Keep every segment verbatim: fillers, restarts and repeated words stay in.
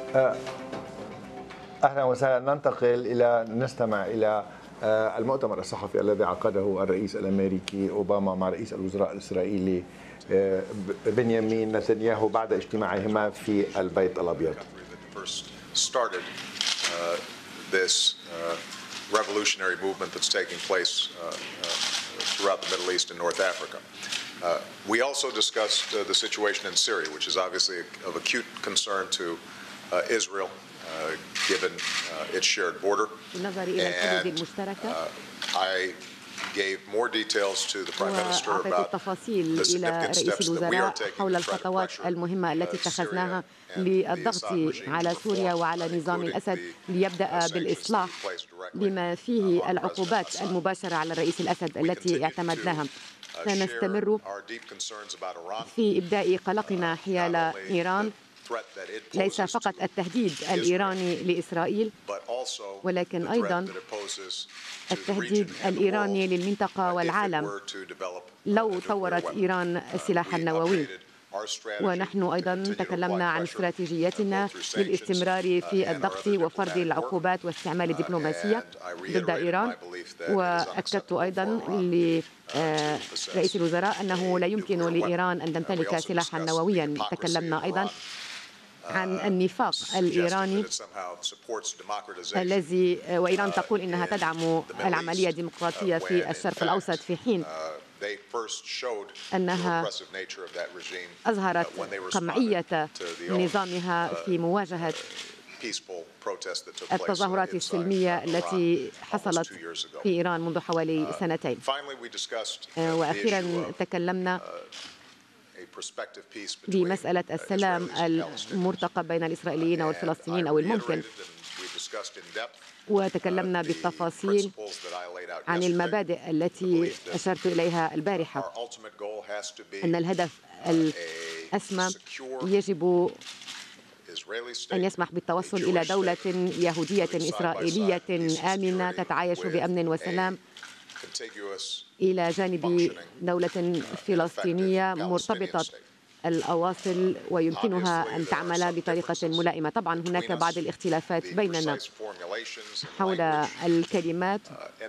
أهلا وسهلا. ننتقل إلى نستمع إلى المؤتمر الصحفي الذي عقده الرئيس الأمريكي أوباما مع رئيس الوزراء الإسرائيلي بنيامين نتنياهو بعد اجتماعهما في البيت الأبيض. revolutionary movement that's taking place uh, uh, throughout the Middle East and North Africa. Uh, we also discussed uh, the situation in Syria, which is obviously of acute concern to uh, Israel, uh, given uh, its shared border. And uh, I gave more details to the Prime Minister about the significant steps that we are taking حول to try to الخطوات pressure المهمة التي اتخذناها للضغط على سوريا وعلى نظام الأسد ليبدأ بالإصلاح بما فيه العقوبات المباشرة على الرئيس الأسد التي اعتمدناها. سنستمر في إبداء قلقنا حيال إيران، ليس فقط التهديد الإيراني لإسرائيل ولكن أيضا التهديد الإيراني للمنطقة والعالم لو طورت إيران السلاح النووي. ونحن أيضا تكلمنا عن استراتيجيتنا للاستمرار في الضغط وفرض العقوبات واستعمال الدبلوماسية ضد إيران. وأكدت أيضا لرئيس الوزراء أنه لا يمكن لإيران أن تمتلك سلاحا نوويا. تكلمنا أيضا عن النفاق الإيراني الذي وإيران تقول إنها تدعم العملية الديمقراطية في الشرق الأوسط في حين أنها أظهرت قمعية نظامها في مواجهة التظاهرات السلمية التي حصلت في إيران منذ حوالي سنتين. وأخيرا تكلمنا بمسألة السلام المرتقب بين الإسرائيليين والفلسطينيين أو الممكن، وتكلمنا بالتفاصيل عن المبادئ التي أشرت إليها البارحة، أن الهدف الأسمى يجب أن يسمح بالتوصل إلى دولة يهودية إسرائيلية آمنة تتعايش بأمن وسلام إلى جانب دولة فلسطينية مرتبطة الأواصر ويمكنها أن تعمل بطريقة ملائمة. طبعا هناك بعض الاختلافات بيننا حول الكلمات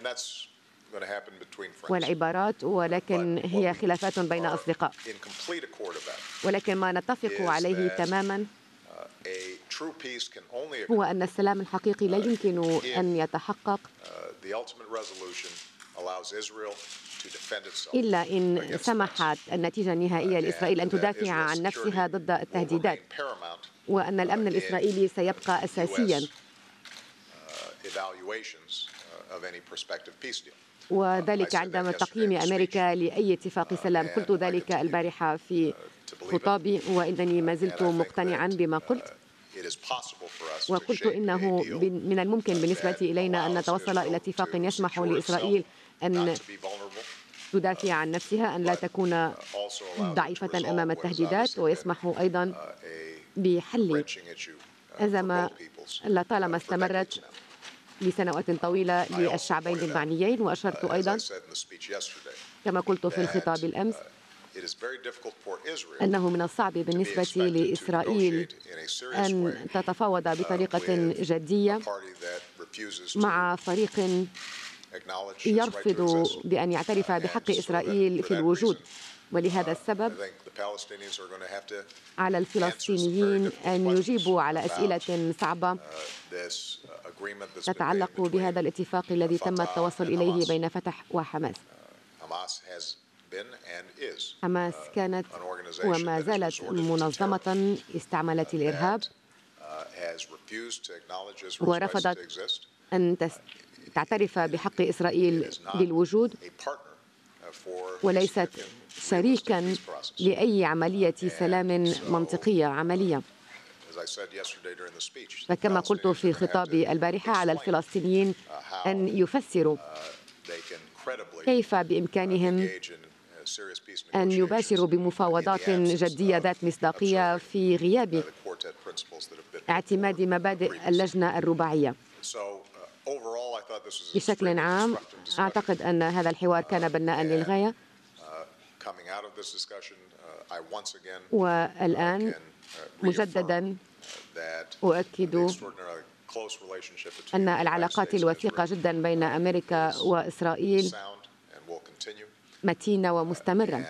والعبارات، ولكن هي خلافات بين أصدقاء. ولكن ما نتفق عليه تماما هو أن السلام الحقيقي لا يمكن أن يتحقق إلا إن سمحت النتيجة النهائية لإسرائيل أن تدافع عن نفسها ضد التهديدات، وأن الأمن الإسرائيلي سيبقى أساسياً. وذلك عندما تقييم أمريكا لأي اتفاق سلام. قلت ذلك البارحة في خطابي وإنني ما زلت مقتنعاً بما قلت، وقلت إنه من الممكن بالنسبة إلينا أن نتوصل إلى اتفاق يسمح لإسرائيل أن تدافع عن نفسها، أن لا تكون ضعيفة أمام التهديدات، ويسمح أيضا بحل أزمة لطالما استمرت لسنوات طويلة للشعبين المعنيين. وأشرت أيضا كما قلت في الخطاب الأمس أنه من الصعب بالنسبة لإسرائيل أن تتفاوض بطريقة جدية مع فريق يرفض بأن يعترف بحق إسرائيل في الوجود. ولهذا السبب على الفلسطينيين أن يجيبوا على أسئلة صعبة تتعلق بهذا الاتفاق الذي تم التوصل إليه بين فتح وحماس. حماس كانت وما زالت منظمة استعملت الإرهاب ورفضت أن تعترف بحق إسرائيل بالوجود، وليست شريكاً لأي عملية سلام منطقية عملية. فكما قلت في خطابي البارحة على الفلسطينيين أن يفسروا كيف بإمكانهم أن يباشروا بمفاوضات جدية ذات مصداقية في غياب اعتماد مبادئ اللجنة الرباعية. بشكل عام أعتقد أن هذا الحوار كان بناءً للغاية، والآن مجدداً أؤكد أن العلاقات الوثيقة جدا بين أمريكا وإسرائيل متينة ومستمرة،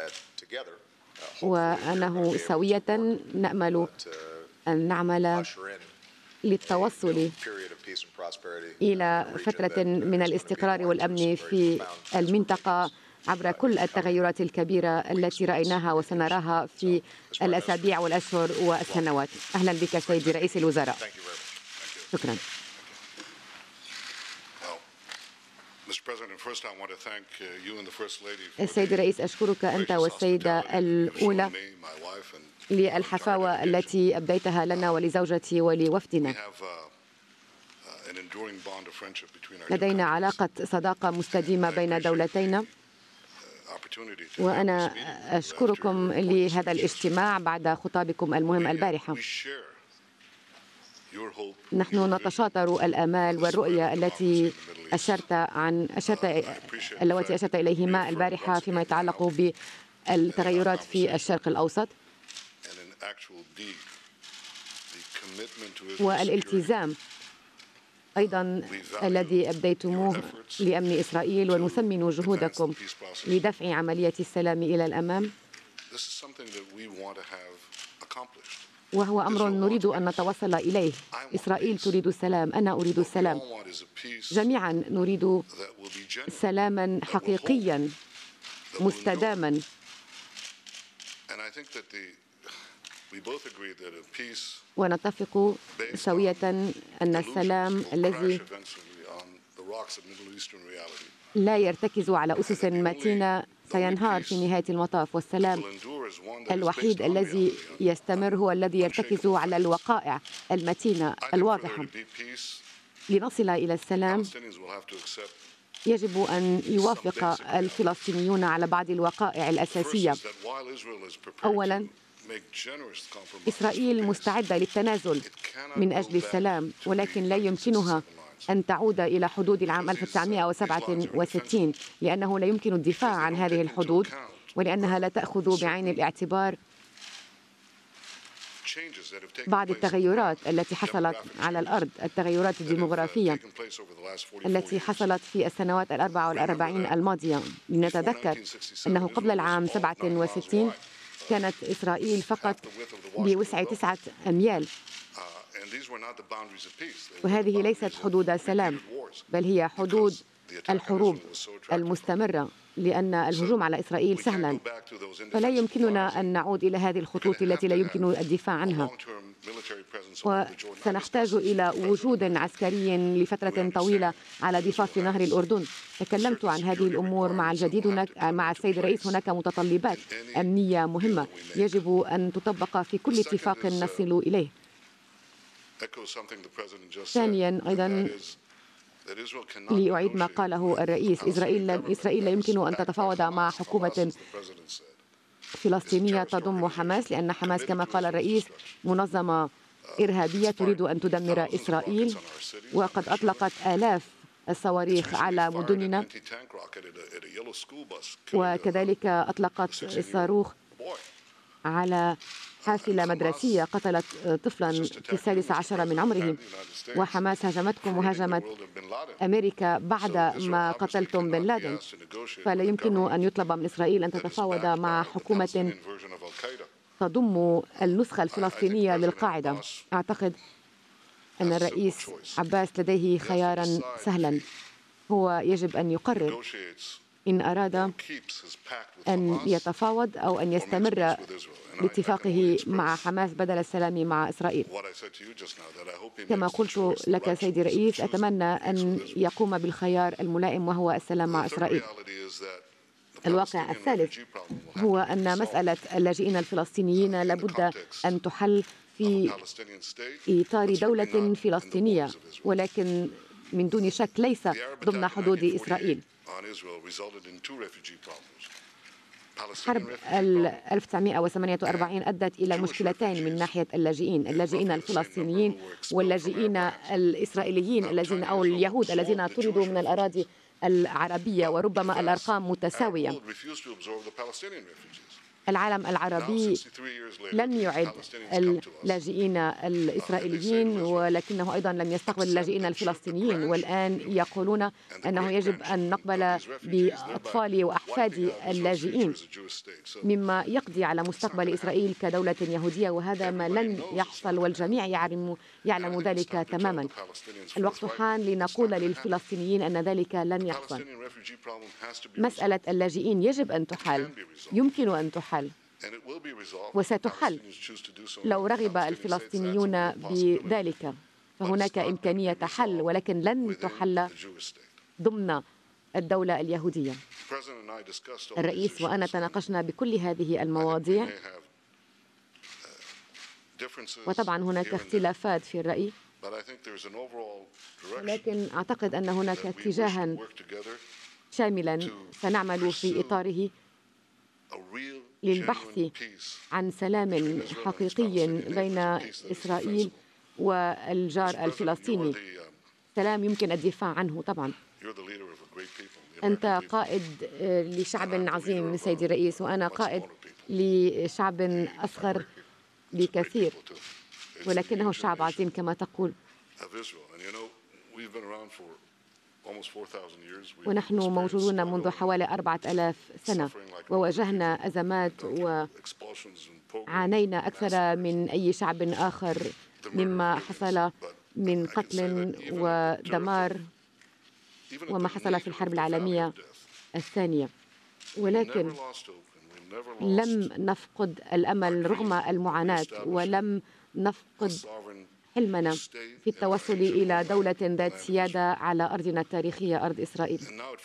وأنه سوية نأمل أن نعمل للتوصل إلى فترة من الاستقرار والأمن في المنطقة عبر كل التغيرات الكبيرة التي رأيناها وسنراها في الأسابيع والأشهر والسنوات. أهلا بك سيدي رئيس الوزراء. شكرا. السيد الرئيس، أشكرك أنت والسيدة الأولى للحفاوة التي أبديتها لنا ولزوجتي ولوفدنا. لدينا علاقة صداقة مستديمة بين دولتينا، وأنا أشكركم لهذا الاجتماع بعد خطابكم المهم البارحة. نحن نتشاطر الآمال والرؤية التي أشرت عن أشرت اللواتي أشرت إليهما البارحة فيما يتعلق بالتغيرات في الشرق الأوسط والالتزام أيضا الذي أبديتموه لأمن إسرائيل، ونثمن جهودكم لدفع عملية السلام إلى الأمام، وهو أمر نريد أن نتوصل إليه. إسرائيل تريد السلام، أنا أريد السلام، جميعا نريد سلاما حقيقيا مستداما. ونتفق سوية أن السلام الذي لا يرتكز على أسس متينة سينهار في نهاية المطاف، والسلام الوحيد الذي يستمر هو الذي يرتكز على الوقائع المتينة الواضحة. لنصل إلى السلام يجب أن يوافق الفلسطينيون على بعض الوقائع الأساسية. أولاً، إسرائيل مستعدة للتنازل من أجل السلام، ولكن لا يمكنها أن تعود إلى حدود العام ألف وتسعمائة وسبعة وستين، لأنه لا يمكن الدفاع عن هذه الحدود، ولأنها لا تأخذ بعين الاعتبار بعض التغيرات التي حصلت على الأرض، التغيرات الديمغرافية التي حصلت في السنوات الأربع والأربعين الماضية. لنتذكر أنه قبل العام سبعة وستين كانت إسرائيل فقط بوسع تسعة أميال، وهذه ليست حدود سلام، بل هي حدود الحروب المستمرة، لأن الهجوم على إسرائيل سهلا، فلا يمكننا أن نعود إلى هذه الخطوط التي لا يمكن الدفاع عنها، وسنحتاج إلى وجود عسكري لفترة طويلة على ضفاف نهر الأردن. تكلمت عن هذه الأمور مع الجديد هناك مع السيد الرئيس. هناك متطلبات أمنية مهمة يجب أن تطبق في كل اتفاق نصل إليه. ثانيا، أيضا لأعيد ما قاله الرئيس، إسرائيل إسرائيل لا يمكن أن تتفاوض مع حكومة فلسطينية تضم حماس، لأن حماس كما قال الرئيس منظمة إرهابية تريد أن تدمر إسرائيل، وقد أطلقت آلاف الصواريخ على مدننا، وكذلك أطلقت الصاروخ على حافلة مدرسية قتلت طفلا في السادس عشر من عمره. وحماس هاجمتكم وهاجمت أمريكا بعد ما قتلتم بن لادن، فلا يمكن أن يطلب من إسرائيل أن تتفاوض مع حكومة تضم النسخة الفلسطينية للقاعدة. أعتقد أن الرئيس عباس لديه خيارا سهلا، هو يجب أن يقرر إن أراد أن يتفاوض أو أن يستمر باتفاقه مع حماس بدل السلام مع إسرائيل. كما قلت لك سيدي الرئيس، أتمنى أن يقوم بالخيار الملائم وهو السلام مع إسرائيل. الواقع الثالث هو أن مسألة اللاجئين الفلسطينيين لابد أن تحل في إطار دولة فلسطينية، ولكن من دون شك ليس ضمن حدود إسرائيل. حرب ألف وتسعمائة وثمانية وأربعين أدت إلى مشكلتين من ناحية اللاجئين، اللاجئين الفلسطينيين واللاجئين الإسرائيليين الذين أو اليهود الذين طردوا من الأراضي العربية، وربما الأرقام متساوية. العالم العربي لم يعد اللاجئين الإسرائيليين، ولكنه أيضا لم يستقبل اللاجئين الفلسطينيين، والآن يقولون أنه يجب أن نقبل بأطفال وأحفاد اللاجئين، مما يقضي على مستقبل إسرائيل كدولة يهودية، وهذا ما لن يحصل والجميع يعلم, يعلم ذلك تماما. الوقت حان لنقول للفلسطينيين أن ذلك لن يحصل. مسألة اللاجئين يجب أن تحل، يمكن أن تحل وستحل لو رغب الفلسطينيون بذلك، فهناك إمكانية حل، ولكن لن تحل ضمن الدولة اليهودية. الرئيس وأنا تناقشنا بكل هذه المواضيع، وطبعا هناك اختلافات في الرأي، ولكن أعتقد أن هناك اتجاها شاملا سنعمل في إطاره للبحث عن سلام حقيقي بين إسرائيل والجار الفلسطيني، سلام يمكن الدفاع عنه. طبعا أنت قائد لشعب عظيم سيدي الرئيس، وأنا قائد لشعب أصغر بكثير، ولكنه شعب عظيم كما تقول. ونحن موجودون منذ حوالي أربعة آلاف سنة، وواجهنا أزمات وعانينا أكثر من أي شعب آخر مما حصل من قتل ودمار وما حصل في الحرب العالمية الثانية، ولكن لم نفقد الأمل رغم المعاناة، ولم نفقد حلمنا في التوصل إلى دولة ذات سيادة على أرضنا التاريخية أرض إسرائيل.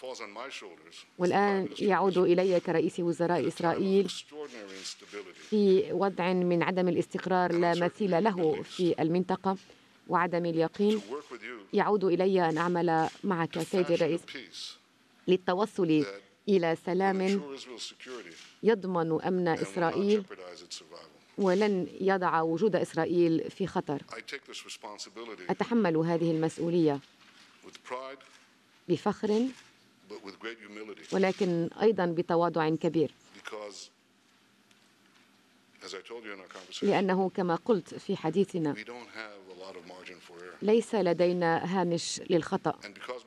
والآن يعود إلي كرئيس وزراء إسرائيل في وضع من عدم الاستقرار لا مثيل له في المنطقة وعدم اليقين. يعود إلي أن أعمل معك سيدي الرئيس للتوصل إلى سلام يضمن أمن إسرائيل ولن يضع وجود إسرائيل في خطر. أتحمل هذه المسؤولية بفخر، ولكن أيضا بتواضع كبير، لأنه كما قلت في حديثنا ليس لدينا هامش للخطأ،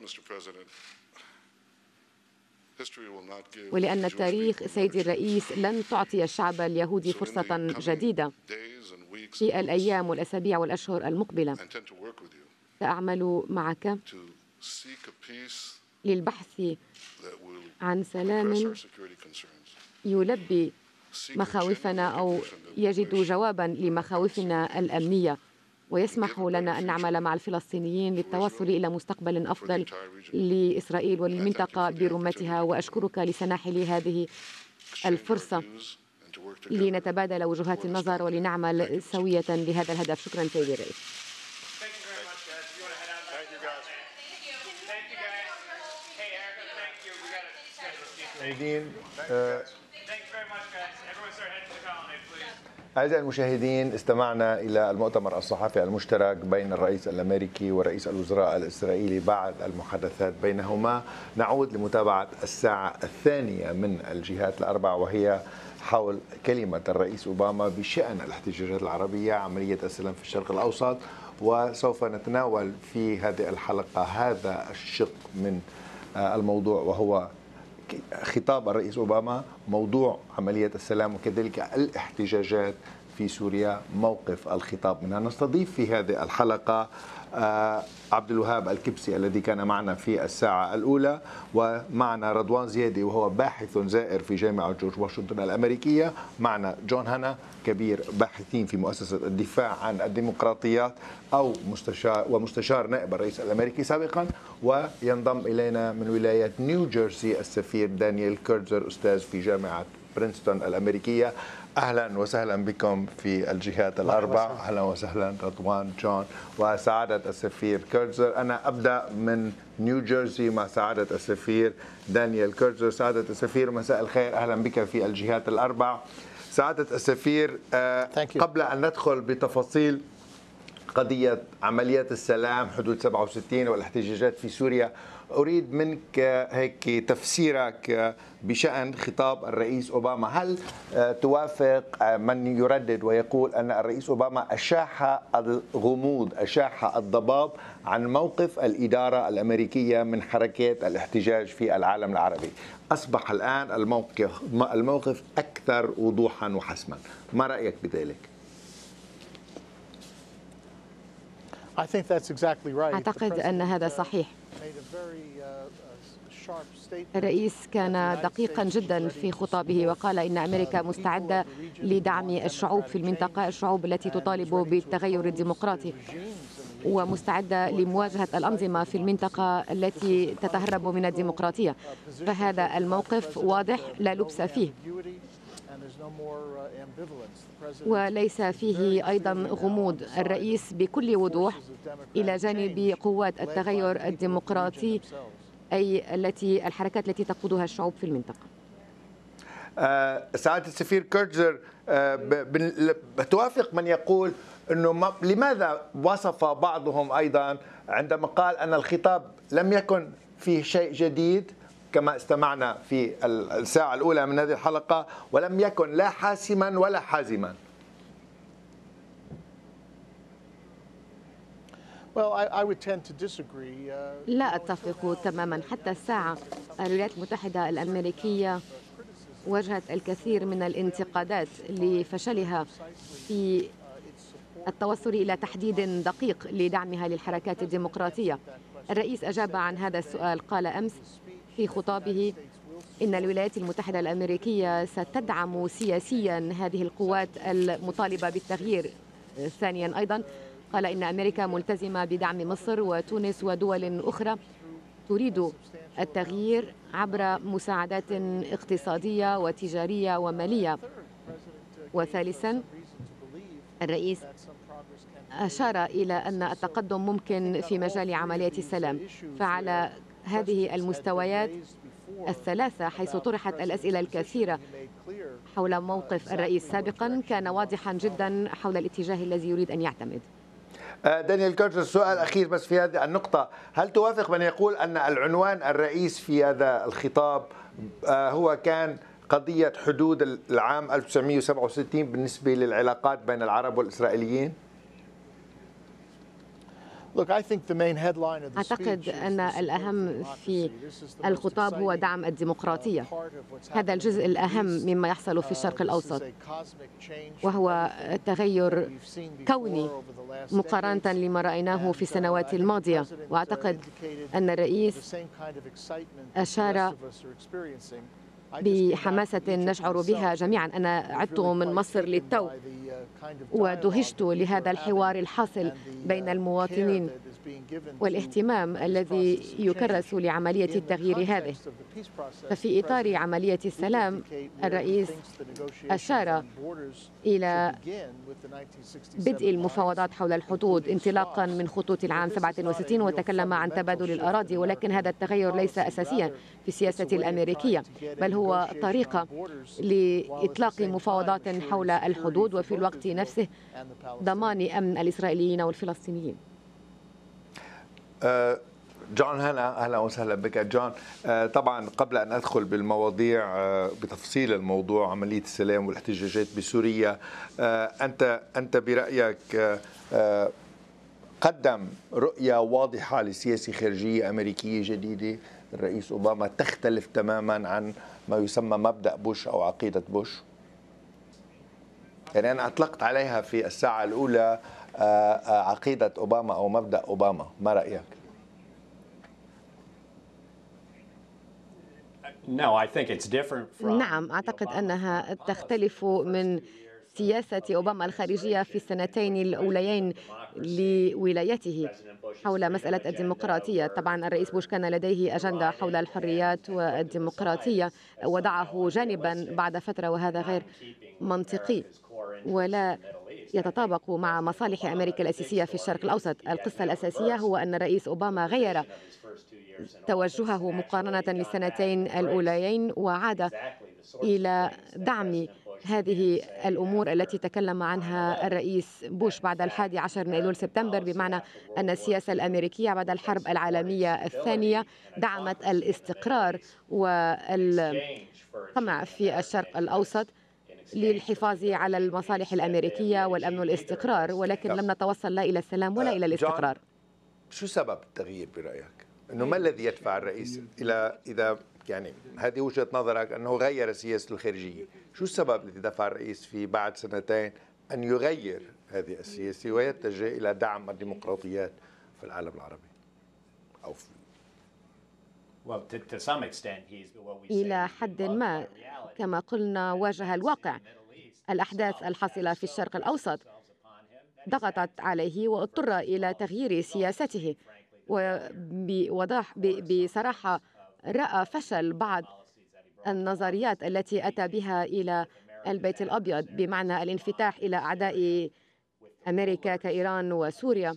ولأن التاريخ سيدي الرئيس لن تعطي الشعب اليهودي فرصة جديدة في الأيام والأسابيع والأشهر المقبلة. سأعمل معك للبحث عن سلام يلبي مخاوفنا أو يجد جوابا لمخاوفنا الأمنية، ويسمح لنا أن نعمل مع الفلسطينيين للتوصل إلى مستقبل أفضل لإسرائيل وللمنطقة برمتها. وأشكرك لسناح لي هذه الفرصة لنتبادل وجهات النظر ولنعمل سوية لهذا الهدف. شكرا سيدي الرئيس. أعزائي المشاهدين، استمعنا إلى المؤتمر الصحفي المشترك بين الرئيس الأمريكي ورئيس الوزراء الإسرائيلي بعد المحادثات بينهما. نعود لمتابعة الساعة الثانية من الجهات الأربع، وهي حول كلمة الرئيس أوباما بشأن الاحتجاجات العربية، عملية السلام في الشرق الأوسط. وسوف نتناول في هذه الحلقة هذا الشق من الموضوع، وهو خطاب الرئيس أوباما، موضوع عملية السلام، وكذلك الاحتجاجات في سوريا، موقف الخطاب منها. نستضيف في هذه الحلقة عبد الوهاب الكبسي الذي كان معنا في الساعة الأولى، ومعنا رضوان زيادي وهو باحث زائر في جامعة جورج واشنطن الأمريكية، معنا جون هانا كبير باحثين في مؤسسة الدفاع عن الديمقراطيات أو مستشار ومستشار نائب الرئيس الأمريكي سابقا، وينضم إلينا من ولاية نيو جيرسي السفير دانيال كيرتزر أستاذ في جامعة برينستون الأمريكية. أهلا وسهلا بكم في الجهات الأربع. أهلا وسهلا رضوان، جون وسعادة السفير كيرتزر. أنا أبدأ من نيو جيرسي مع سعادة السفير دانيال كيرتزر. سعادة السفير مساء الخير، أهلا بك في الجهات الأربع. سعادة السفير، قبل أن ندخل بتفاصيل قضية عمليات السلام حدود سبعة وستين والاحتجاجات في سوريا، أريد منك هيك تفسيرك بشأن خطاب الرئيس أوباما. هل توافق من يردد ويقول أن الرئيس أوباما أشاح الغموض، أشاح الضباب عن موقف الإدارة الأمريكية من حركات الاحتجاج في العالم العربي؟ أصبح الآن الموقف الموقف أكثر وضوحا وحسما، ما رأيك بذلك؟ أعتقد أن هذا صحيح. الرئيس كان دقيقا جدا في خطابه وقال إن أمريكا مستعدة لدعم الشعوب في المنطقة، الشعوب التي تطالب بالتغير الديمقراطي، ومستعدة لمواجهة الأنظمة في المنطقة التي تتهرب من الديمقراطية. فهذا الموقف واضح لا لبس فيه، وليس فيه أيضا غموض. الرئيس بكل وضوح إلى جانب قوات التغير الديمقراطي، أي التي الحركات التي تقودها الشعوب في المنطقة. أه سعادة السفير كيرتزر، أه توافق من يقول أنه لماذا وصف بعضهم أيضا عندما قال أن الخطاب لم يكن فيه شيء جديد كما استمعنا في الساعة الأولى من هذه الحلقة، ولم يكن لا حاسما ولا حازما؟ لا أتفق تماما. حتى الساعة الولايات المتحدة الأمريكية واجهت الكثير من الانتقادات لفشلها في التوصل إلى تحديد دقيق لدعمها للحركات الديمقراطية. الرئيس أجاب عن هذا السؤال، قال أمس في خطابه إن الولايات المتحدة الأمريكية ستدعم سياسيا هذه القوات المطالبة بالتغيير. ثانيا أيضا قال إن أمريكا ملتزمة بدعم مصر وتونس ودول أخرى تريد التغيير عبر مساعدات اقتصادية وتجارية ومالية. وثالثا الرئيس أشار إلى أن التقدم ممكن في مجال عملية السلام. فعلى هذه المستويات الثلاثة حيث طرحت الأسئلة الكثيرة حول موقف الرئيس سابقا، كان واضحا جدا حول الاتجاه الذي يريد أن يعتمد. دانيال كيرتزر، سؤال أخير بس في هذه النقطة، هل توافق من يقول أن العنوان الرئيس في هذا الخطاب هو كان قضية حدود العام ألف وتسعمئة وسبعة وستين بالنسبة للعلاقات بين العرب والإسرائيليين؟ أعتقد أن الأهم في الخطاب هو دعم الديمقراطية. هذا الجزء الأهم مما يحصل في الشرق الأوسط، وهو تغير كوني مقارنة لما رأيناه في السنوات الماضية. وأعتقد أن الرئيس أشار بحماسة نشعر بها جميعا. أنا عدت من مصر للتو ودهشت لهذا الحوار الحاصل بين المواطنين والاهتمام الذي يكرس لعملية التغيير هذه. ففي إطار عملية السلام الرئيس أشار إلى بدء المفاوضات حول الحدود انطلاقا من خطوط العام سبعة وستين، وتكلم عن تبادل الأراضي. ولكن هذا التغير ليس أساسيا في السياسة الأمريكية، بل هو طريقة لإطلاق مفاوضات حول الحدود وفي الوقت نفسه ضمان أمن الإسرائيليين والفلسطينيين. جون هنا، أهلا وسهلا بك جون. طبعا قبل أن أدخل بالمواضيع بتفصيل الموضوع عملية السلام والاحتجاجات بسوريا، أنت أنت برأيك قدم رؤية واضحة لسياسة خارجية أمريكية جديدة الرئيس أوباما تختلف تماما عن ما يسمى مبدأ بوش أو عقيدة بوش؟ يعني أنا أطلقت عليها في الساعة الأولى عقيدة أوباما أو مبدأ أوباما، ما رأيك؟ نعم، أعتقد أنها تختلف من سياسة أوباما الخارجية في السنتين الأوليين لولايته حول مسألة الديمقراطية. طبعا الرئيس بوش كان لديه أجندة حول الحريات والديمقراطية وضعه جانبا بعد فترة، وهذا غير منطقي ولا يتطابق مع مصالح أمريكا الأساسية في الشرق الأوسط. القصة الأساسية هو أن الرئيس أوباما غير توجهه مقارنة للسنتين الأوليين وعاد إلى دعم هذه الأمور التي تكلم عنها الرئيس بوش بعد الحادي عشر من أيلول سبتمبر، بمعنى أن السياسة الأمريكية بعد الحرب العالمية الثانية دعمت الاستقرار والقمع في الشرق الأوسط للحفاظ على المصالح الأمريكية والأمن والاستقرار، ولكن لم نتوصل لا إلى السلام ولا إلى الاستقرار. شو سبب التغيير برأيك؟ أنه ما الذي يدفع الرئيس إلى إذا يعني هذه وجهة نظرك أنه غير سياسته الخارجية، شو السبب الذي دفع الرئيس في بعد سنتين أن يغير هذه السياسة ويتجه إلى دعم الديمقراطيات في العالم العربي؟ أو في إلى حد ما كما قلنا واجه الواقع. الأحداث الحاصلة في الشرق الأوسط ضغطت عليه واضطر إلى تغيير سياسته، وبوضاح بصراحة رأى فشل بعض النظريات التي أتى بها إلى البيت الأبيض، بمعنى الانفتاح إلى أعداء أمريكا كإيران وسوريا،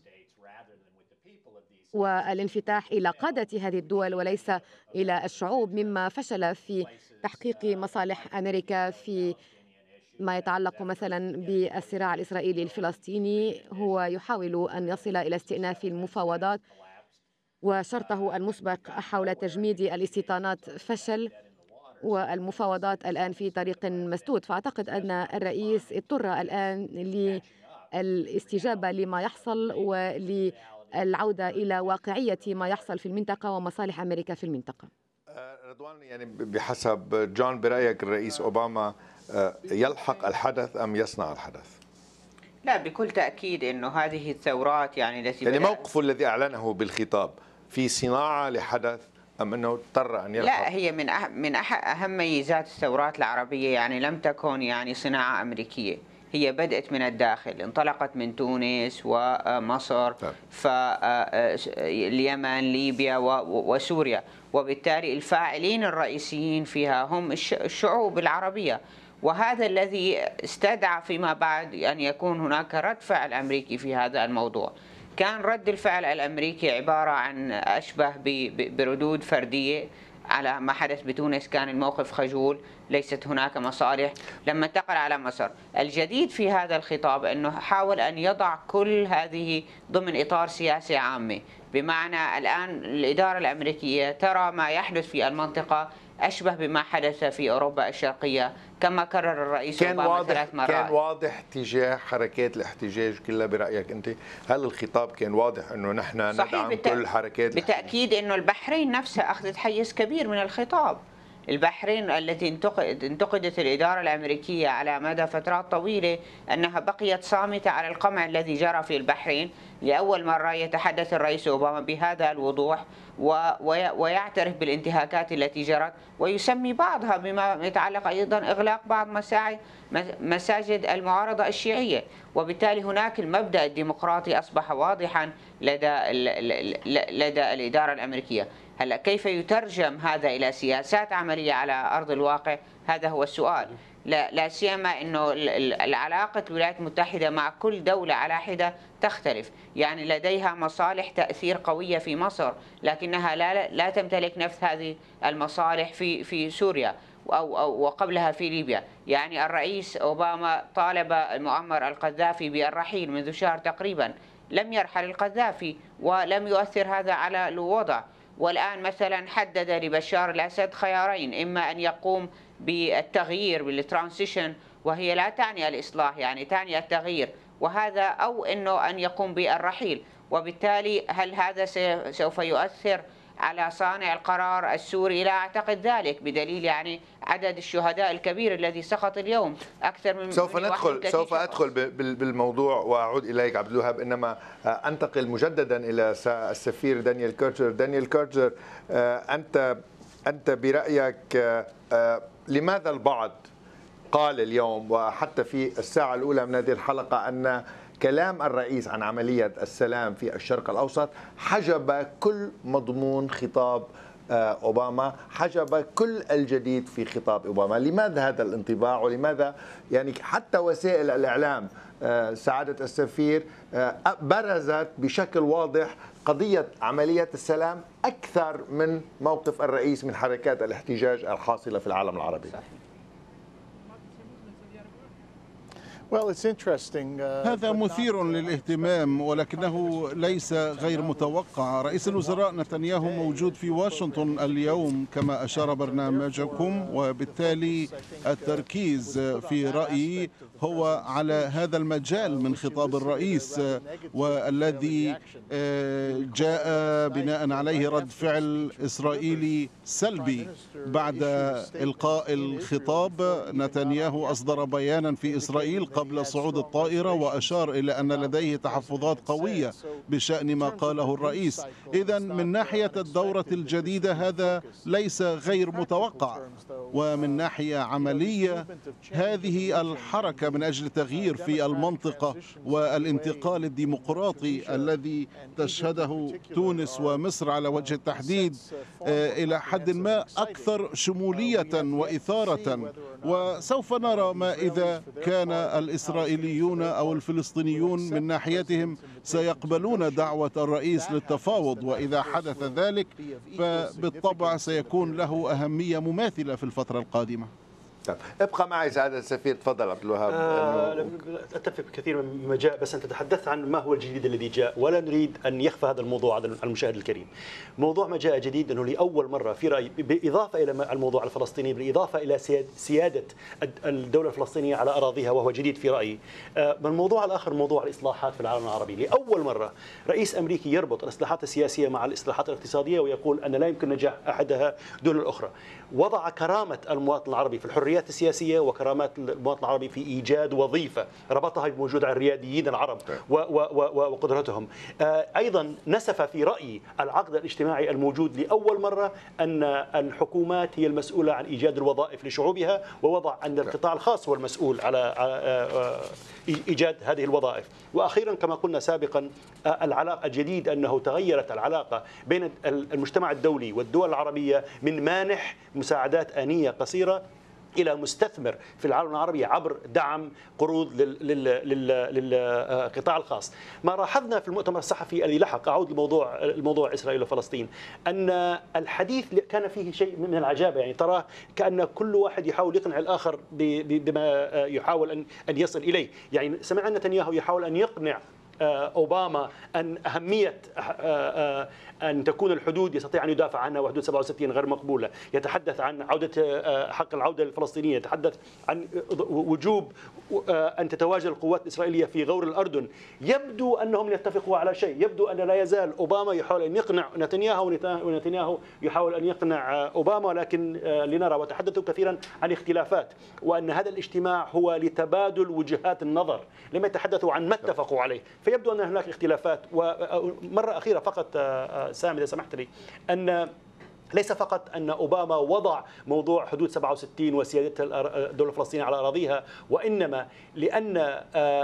والانفتاح إلى قادة هذه الدول وليس إلى الشعوب، مما فشل في تحقيق مصالح أمريكا في ما يتعلق مثلا بالصراع الإسرائيلي الفلسطيني. هو يحاول أن يصل إلى استئناف المفاوضات، وشرطه المسبق حول تجميد الاستيطانات فشل، والمفاوضات الآن في طريق مسدود. فأعتقد أن الرئيس اضطر الآن للاستجابة لما يحصل وللعودة إلى واقعية ما يحصل في المنطقة ومصالح أمريكا في المنطقة. رضوان، يعني بحسب جون برأيك الرئيس أوباما يلحق الحدث أم يصنع الحدث؟ لا، بكل تأكيد أنه هذه الثورات يعني التي يعني موقفه الذي أعلنه بالخطاب في صناعة لحدث أم أنه اضطر أن يلحق؟ لا، هي من أه من أهم ميزات الثورات العربية، يعني لم تكن يعني صناعة أمريكية، هي بدأت من الداخل، انطلقت من تونس ومصر فاليمن ليبيا وسوريا، وبالتالي الفاعلين الرئيسيين فيها هم الشعوب العربية، وهذا الذي استدعى فيما بعد أن يكون هناك رد فعل أمريكي في هذا الموضوع. كان رد الفعل الأمريكي عبارة عن أشبه بردود فردية على ما حدث بتونس، كان الموقف خجول، ليست هناك مصالح. لما انتقل على مصر، الجديد في هذا الخطاب أنه حاول أن يضع كل هذه ضمن إطار سياسي عامة، بمعنى الآن الإدارة الأمريكية ترى ما يحدث في المنطقة أشبه بما حدث في أوروبا الشرقية، كما كرر الرئيس أوباما ثلاث مرات. كان واضح تجاه حركات الاحتجاج كلها برأيك أنت؟ هل الخطاب كان واضح أنه نحن ندعم بالت... كل حركات بالتأكيد أنه البحرين نفسها أخذت حيز كبير من الخطاب. البحرين التي انتقد انتقدت الإدارة الأمريكية على مدى فترات طويلة أنها بقيت صامتة على القمع الذي جرى في البحرين. لأول مرة يتحدث الرئيس أوباما بهذا الوضوح ويعترف بالانتهاكات التي جرت، ويسمي بعضها بما يتعلق أيضا إغلاق بعض مساجد المعارضة الشيعية. وبالتالي هناك المبدأ الديمقراطي أصبح واضحا لدى لدى الإدارة الأمريكية. هلا كيف يترجم هذا إلى سياسات عملية على أرض الواقع؟ هذا هو السؤال. لا, لا سيما أنه العلاقة الولايات المتحدة مع كل دولة على حدة تختلف، يعني لديها مصالح تأثير قوية في مصر، لكنها لا, لا تمتلك نفس هذه المصالح في في سوريا أو, أو وقبلها في ليبيا. يعني الرئيس أوباما طالب المعمر القذافي بالرحيل منذ شهر تقريبا، لم يرحل القذافي ولم يؤثر هذا على الوضع. والآن مثلا حدد لبشار الأسد خيارين، إما أن يقوم بالتغيير بالترانسيشن، وهي لا تعني الإصلاح، يعني تعني التغيير، وهذا أو أنه أن يقوم بالرحيل. وبالتالي هل هذا سوف يؤثر على صانع القرار السوري؟ لا أعتقد ذلك، بدليل يعني عدد الشهداء الكبير الذي سقط اليوم أكثر من سوف من ندخل سوف أدخل بالموضوع وأعود إليك عبد الوهاب، إنما أنتقل مجددا إلى السفير دانيال كيرتشر. دانيال كيرتشر، أنت أنت برأيك لماذا البعض قال اليوم وحتى في الساعة الأولى من هذه الحلقة أن كلام الرئيس عن عملية السلام في الشرق الأوسط حجب كل مضمون خطاب أوباما، حجب كل الجديد في خطاب أوباما؟ لماذا هذا الانطباع؟ ولماذا يعني حتى وسائل الإعلام سعادة السفير برزت بشكل واضح قضية عملية السلام أكثر من موقف الرئيس من حركات الاحتجاج الحاصلة في العالم العربي؟ هذا مثير للاهتمام، ولكنه ليس غير متوقع. رئيس الوزراء نتنياهو موجود في واشنطن اليوم كما أشار برنامجكم، وبالتالي التركيز في رأيي هو على هذا المجال من خطاب الرئيس، والذي جاء بناء عليه رد فعل إسرائيلي سلبي. بعد إلقاء الخطاب نتنياهو أصدر بيانا في إسرائيل قبل صعود الطائرة، وأشار إلى أن لديه تحفظات قوية بشأن ما قاله الرئيس. إذن من ناحية الدورة الجديدة هذا ليس غير متوقع، ومن ناحية عملية هذه الحركة من أجل تغيير في المنطقة والانتقال الديمقراطي الذي تشهده تونس ومصر على وجه التحديد إلى حد ما أكثر شمولية وإثارة. وسوف نرى ما إذا كان الإسرائيليون أو الفلسطينيون من ناحيتهم سيقبلون دعوة الرئيس للتفاوض، وإذا حدث ذلك فبالطبع سيكون له أهمية مماثلة في الفترة القادمة. طيب ابقى معي سعادة السفير. تفضل عبد الوهاب. آه اتفق كثير مما جاء، بس انت تحدثت عن ما هو الجديد الذي جاء، ولا نريد ان يخفى هذا الموضوع على المشاهد الكريم. موضوع ما جاء جديد انه لاول مره في رايي، بالاضافه الى الموضوع الفلسطيني، بالاضافه الى سياده الدوله الفلسطينيه على اراضيها، وهو جديد في رايي. آه الموضوع الاخر موضوع الاصلاحات في العالم العربي. لاول مره رئيس امريكي يربط الاصلاحات السياسيه مع الاصلاحات الاقتصاديه، ويقول ان لا يمكن نجاح احدها دون الاخرى. وضع كرامه المواطن العربي في الحريات السياسيه وكرامات المواطن العربي في إيجاد وظيفة، ربطها بوجود الرياديين العرب وقدرتهم. أيضا نسف في رأيي العقد الاجتماعي الموجود لأول مرة أن الحكومات هي المسؤولة عن إيجاد الوظائف لشعوبها، ووضع أن القطاع الخاص هو المسؤول على إيجاد هذه الوظائف. وأخيرا كما قلنا سابقا العلاقة الجديد أنه تغيرت العلاقة بين المجتمع الدولي والدول العربية من مانح مساعدات آنية قصيرة إلى مستثمر في العالم العربي عبر دعم قروض للقطاع الخاص. ما لاحظنا في المؤتمر الصحفي الذي لحق، أعود لموضوع الموضوع إسرائيل وفلسطين، أن الحديث كان فيه شيء من العجابة. يعني تراه كأن كل واحد يحاول يقنع الآخر بما يحاول أن يصل إليه. يعني سمعنا نتنياهو يحاول أن يقنع أوباما أن أهمية أن تكون الحدود يستطيع أن يدافع عنها، وحدود سبعة وستين غير مقبولة. يتحدث عن عودة حق العودة الفلسطينية، يتحدث عن وجوب أن تتواجد القوات الإسرائيلية في غور الأردن. يبدو أنهم يتفقوا على شيء، يبدو أن لا يزال أوباما يحاول أن يقنع نتنياهو ونتنياهو يحاول أن يقنع أوباما، لكن لنرى. وتحدثوا كثيرا عن اختلافات، وأن هذا الاجتماع هو لتبادل وجهات النظر، لم يتحدثوا عن ما اتفقوا عليه. فيبدو أن هناك اختلافات. ومرة أخيرة فقط سامي إذا سمحت لي، أن ليس فقط أن أوباما وضع موضوع حدود سبعة وستين وسيادة الدولة الفلسطينية على أراضيها، وإنما لأن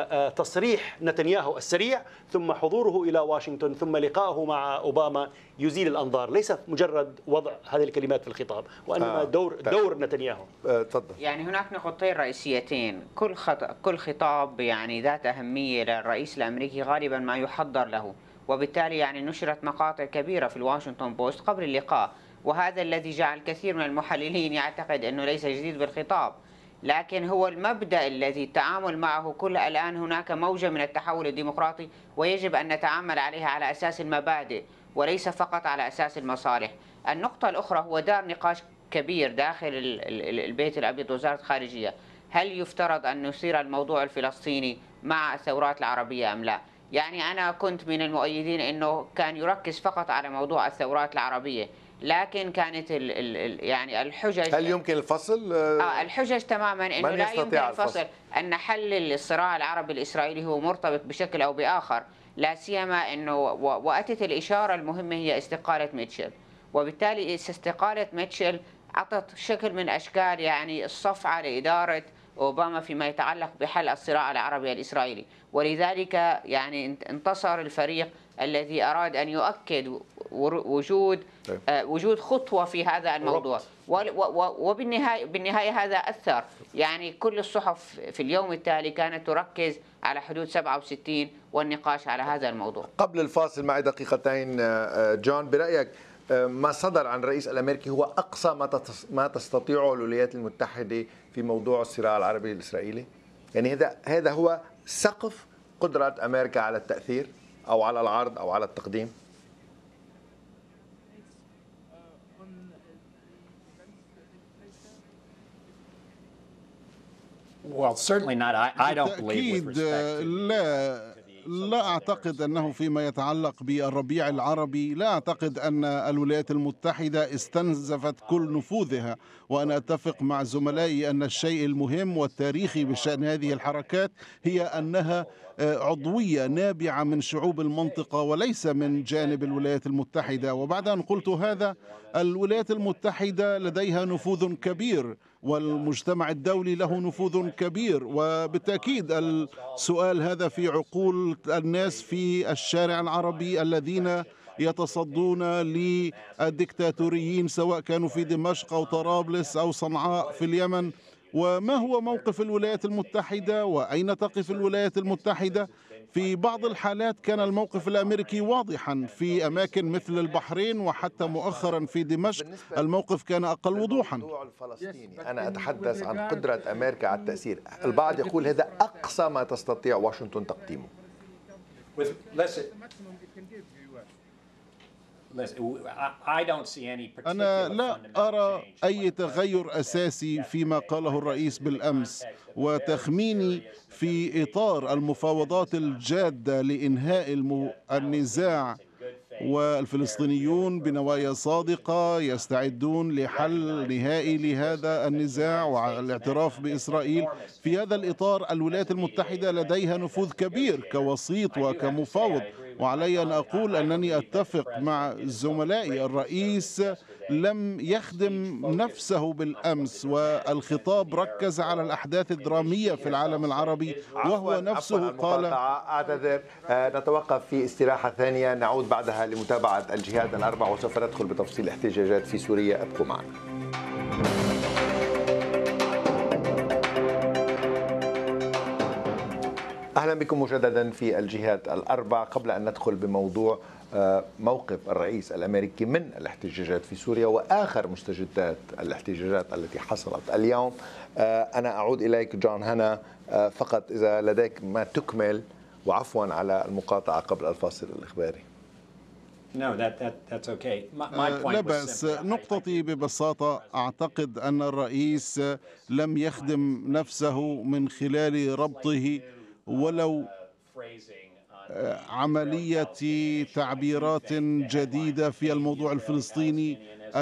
تصريح نتنياهو السريع ثم حضوره إلى واشنطن ثم لقائه مع أوباما يزيل الأنظار، ليس مجرد وضع هذه الكلمات في الخطاب، وإنما دور دور نتنياهو. تفضل. يعني هناك نقطتين رئيسيتين. كل كل خطاب يعني ذات أهمية للرئيس الأمريكي غالبا ما يحضر له، وبالتالي يعني نشرت مقاطع كبيرة في الواشنطن بوست قبل اللقاء، وهذا الذي جعل كثير من المحللين يعتقد أنه ليس جديد بالخطاب، لكن هو المبدأ الذي التعامل معه. كل الآن هناك موجة من التحول الديمقراطي، ويجب أن نتعامل عليها على أساس المبادئ وليس فقط على أساس المصالح. النقطة الأخرى هو دار نقاش كبير داخل البيت الأبيض وزارة الخارجية، هل يفترض أن نثير الموضوع الفلسطيني مع الثورات العربية أم لا؟ يعني أنا كنت من المؤيدين أنه كان يركز فقط على موضوع الثورات العربية، لكن كانت ال ال يعني الحجج، هل يمكن الفصل؟ آه الحجج تماما انه لا يمكن الفصل, الفصل ان حل الصراع العربي الاسرائيلي هو مرتبط بشكل او باخر، لا سيما انه واتت الاشاره المهمه هي استقاله ميتشل، وبالتالي استقاله ميتشل اعطت شكل من اشكال يعني الصفعه لاداره اوباما فيما يتعلق بحل الصراع العربي الاسرائيلي، ولذلك يعني انتصر الفريق الذي اراد ان يؤكد وجود وجود خطوه في هذا الموضوع، وبالنهايه بالنهايه هذا اثر. يعني كل الصحف في اليوم التالي كانت تركز على حدود سبعة وستين والنقاش على هذا الموضوع. قبل الفاصل معي دقيقتين جون، برايك ما صدر عن الرئيس الامريكي هو اقصى ما ما تستطيعه الولايات المتحده في موضوع الصراع العربي الاسرائيلي؟ يعني هذا هذا هو سقف قدرة أمريكا على التأثير أو على العرض أو على التقديم. Well, certainly not. I, I don't believe with بالتأكيد respect to لا لا أعتقد أنه فيما يتعلق بالربيع العربي، لا أعتقد أن الولايات المتحدة استنزفت كل نفوذها، وأنا أتفق مع زملائي أن الشيء المهم والتاريخي بشأن هذه الحركات هي أنها عضوية نابعة من شعوب المنطقة وليس من جانب الولايات المتحدة. وبعد أن قلت هذا، الولايات المتحدة لديها نفوذ كبير والمجتمع الدولي له نفوذ كبير، وبالتأكيد السؤال هذا في عقول الناس في الشارع العربي الذين يتصدون للديكتاتوريين سواء كانوا في دمشق أو طرابلس أو صنعاء في اليمن. وما هو موقف الولايات المتحدة وأين تقف الولايات المتحدة؟ في بعض الحالات كان الموقف الأمريكي واضحا، في أماكن مثل البحرين وحتى مؤخرا في دمشق الموقف كان أقل وضوحا. الموضوع الفلسطيني أنا أتحدث عن قدرة أمريكا على التأثير. البعض يقول هذا أقصى ما تستطيع واشنطن تقديمه. أنا لا أرى أي تغير أساسي فيما قاله الرئيس بالأمس، وتخميني في إطار المفاوضات الجادة لإنهاء النزاع، والفلسطينيون بنوايا صادقة يستعدون لحل نهائي لهذا النزاع والاعتراف بإسرائيل. في هذا الإطار الولايات المتحدة لديها نفوذ كبير كوسيط وكمفاوض، وعلي أن أقول أنني أتفق مع زملائي. الرئيس لم يخدم نفسه بالأمس، والخطاب ركز على الأحداث الدرامية في العالم العربي، وهو نفسه قال. أعتذر، نتوقف في استراحة ثانية، نعود بعدها لمتابعة الجهات الأربع وسوف ندخل بتفصيل الاحتجاجات في سوريا. ابقوا معنا. أهلا بكم مجددا في الجهات الأربع. قبل أن ندخل بموضوع موقف الرئيس الأمريكي من الاحتجاجات في سوريا وآخر مستجدات الاحتجاجات التي حصلت اليوم، أنا أعود إليك جون هنا، فقط إذا لديك ما تكمل، وعفوا على المقاطعة قبل الفاصل الإخباري. No, that, that, that's okay. My, my point لا was بأس. simply, نقطتي ببساطة، أعتقد أن الرئيس لم يخدم نفسه من خلال ربطه ولو عملية تعبيرات جديدة في الموضوع الفلسطيني.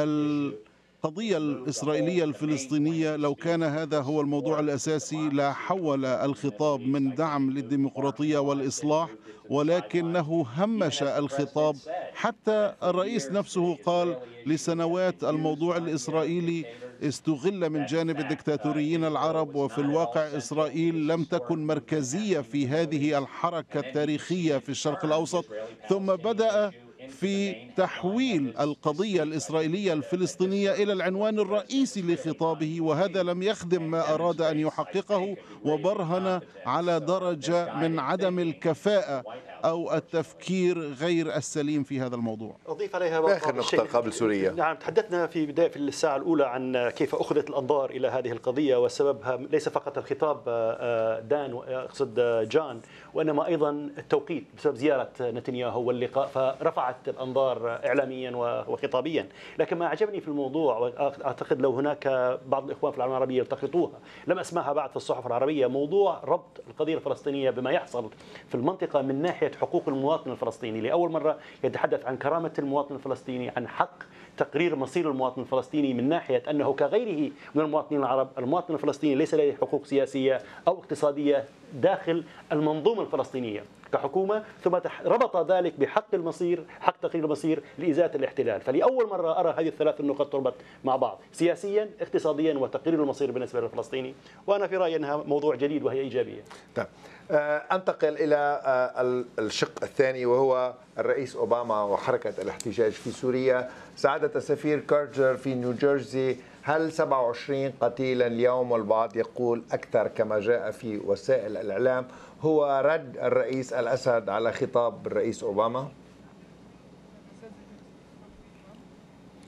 القضية الإسرائيلية الفلسطينية لو كان هذا هو الموضوع الأساسي لا حول الخطاب من دعم للديمقراطية والإصلاح، ولكنه همش الخطاب. حتى الرئيس نفسه قال لسنوات الموضوع الإسرائيلي استغل من جانب الدكتاتوريين العرب، وفي الواقع إسرائيل لم تكن مركزية في هذه الحركة التاريخية في الشرق الأوسط. ثم بدأ في تحويل القضية الإسرائيلية الفلسطينية إلى العنوان الرئيسي لخطابه، وهذا لم يخدم ما أراد أن يحققه، وبرهن على درجة من عدم الكفاءة أو التفكير غير السليم في هذا الموضوع. أضيف عليها آخر نقطة قبل سوريا. نعم، تحدثنا في بداية في الساعة الأولى عن كيف أخذت الأنظار إلى هذه القضية، وسببها ليس فقط الخطاب دان أقصد جان، وإنما أيضا التوقيت بسبب زيارة نتنياهو واللقاء، فرفعت الأنظار إعلاميا وخطابيا. لكن ما أعجبني في الموضوع، وأعتقد لو هناك بعض الإخوان في العالم العربي يلتقطوها، لم أسمعها بعد في الصحف العربية، موضوع ربط القضية الفلسطينية بما يحصل في المنطقة من ناحية حقوق المواطن الفلسطيني. لأول مرة يتحدث عن كرامة المواطن الفلسطيني، عن حق تقرير مصير المواطن الفلسطيني، من ناحية أنه كغيره من المواطنين العرب المواطن الفلسطيني ليس لديه حقوق سياسية أو اقتصادية داخل المنظومة الفلسطينية كحكومة، ثم ربط ذلك بحق المصير، حق تقرير المصير لإزالة الاحتلال. فلأول مرة أرى هذه الثلاث النقط تربط مع بعض، سياسيا اقتصاديا وتقرير المصير بالنسبة للفلسطيني، وأنا في رأيي أنها موضوع جديد وهي إيجابية. طيب، أنتقل إلى الشق الثاني وهو الرئيس أوباما وحركة الاحتجاج في سوريا. سعادة السفير كارتر في نيوجيرسي، هل سبعة وعشرين قتيلا اليوم، والبعض يقول أكثر كما جاء في وسائل الإعلام، هو رد الرئيس الأسد على خطاب الرئيس أوباما؟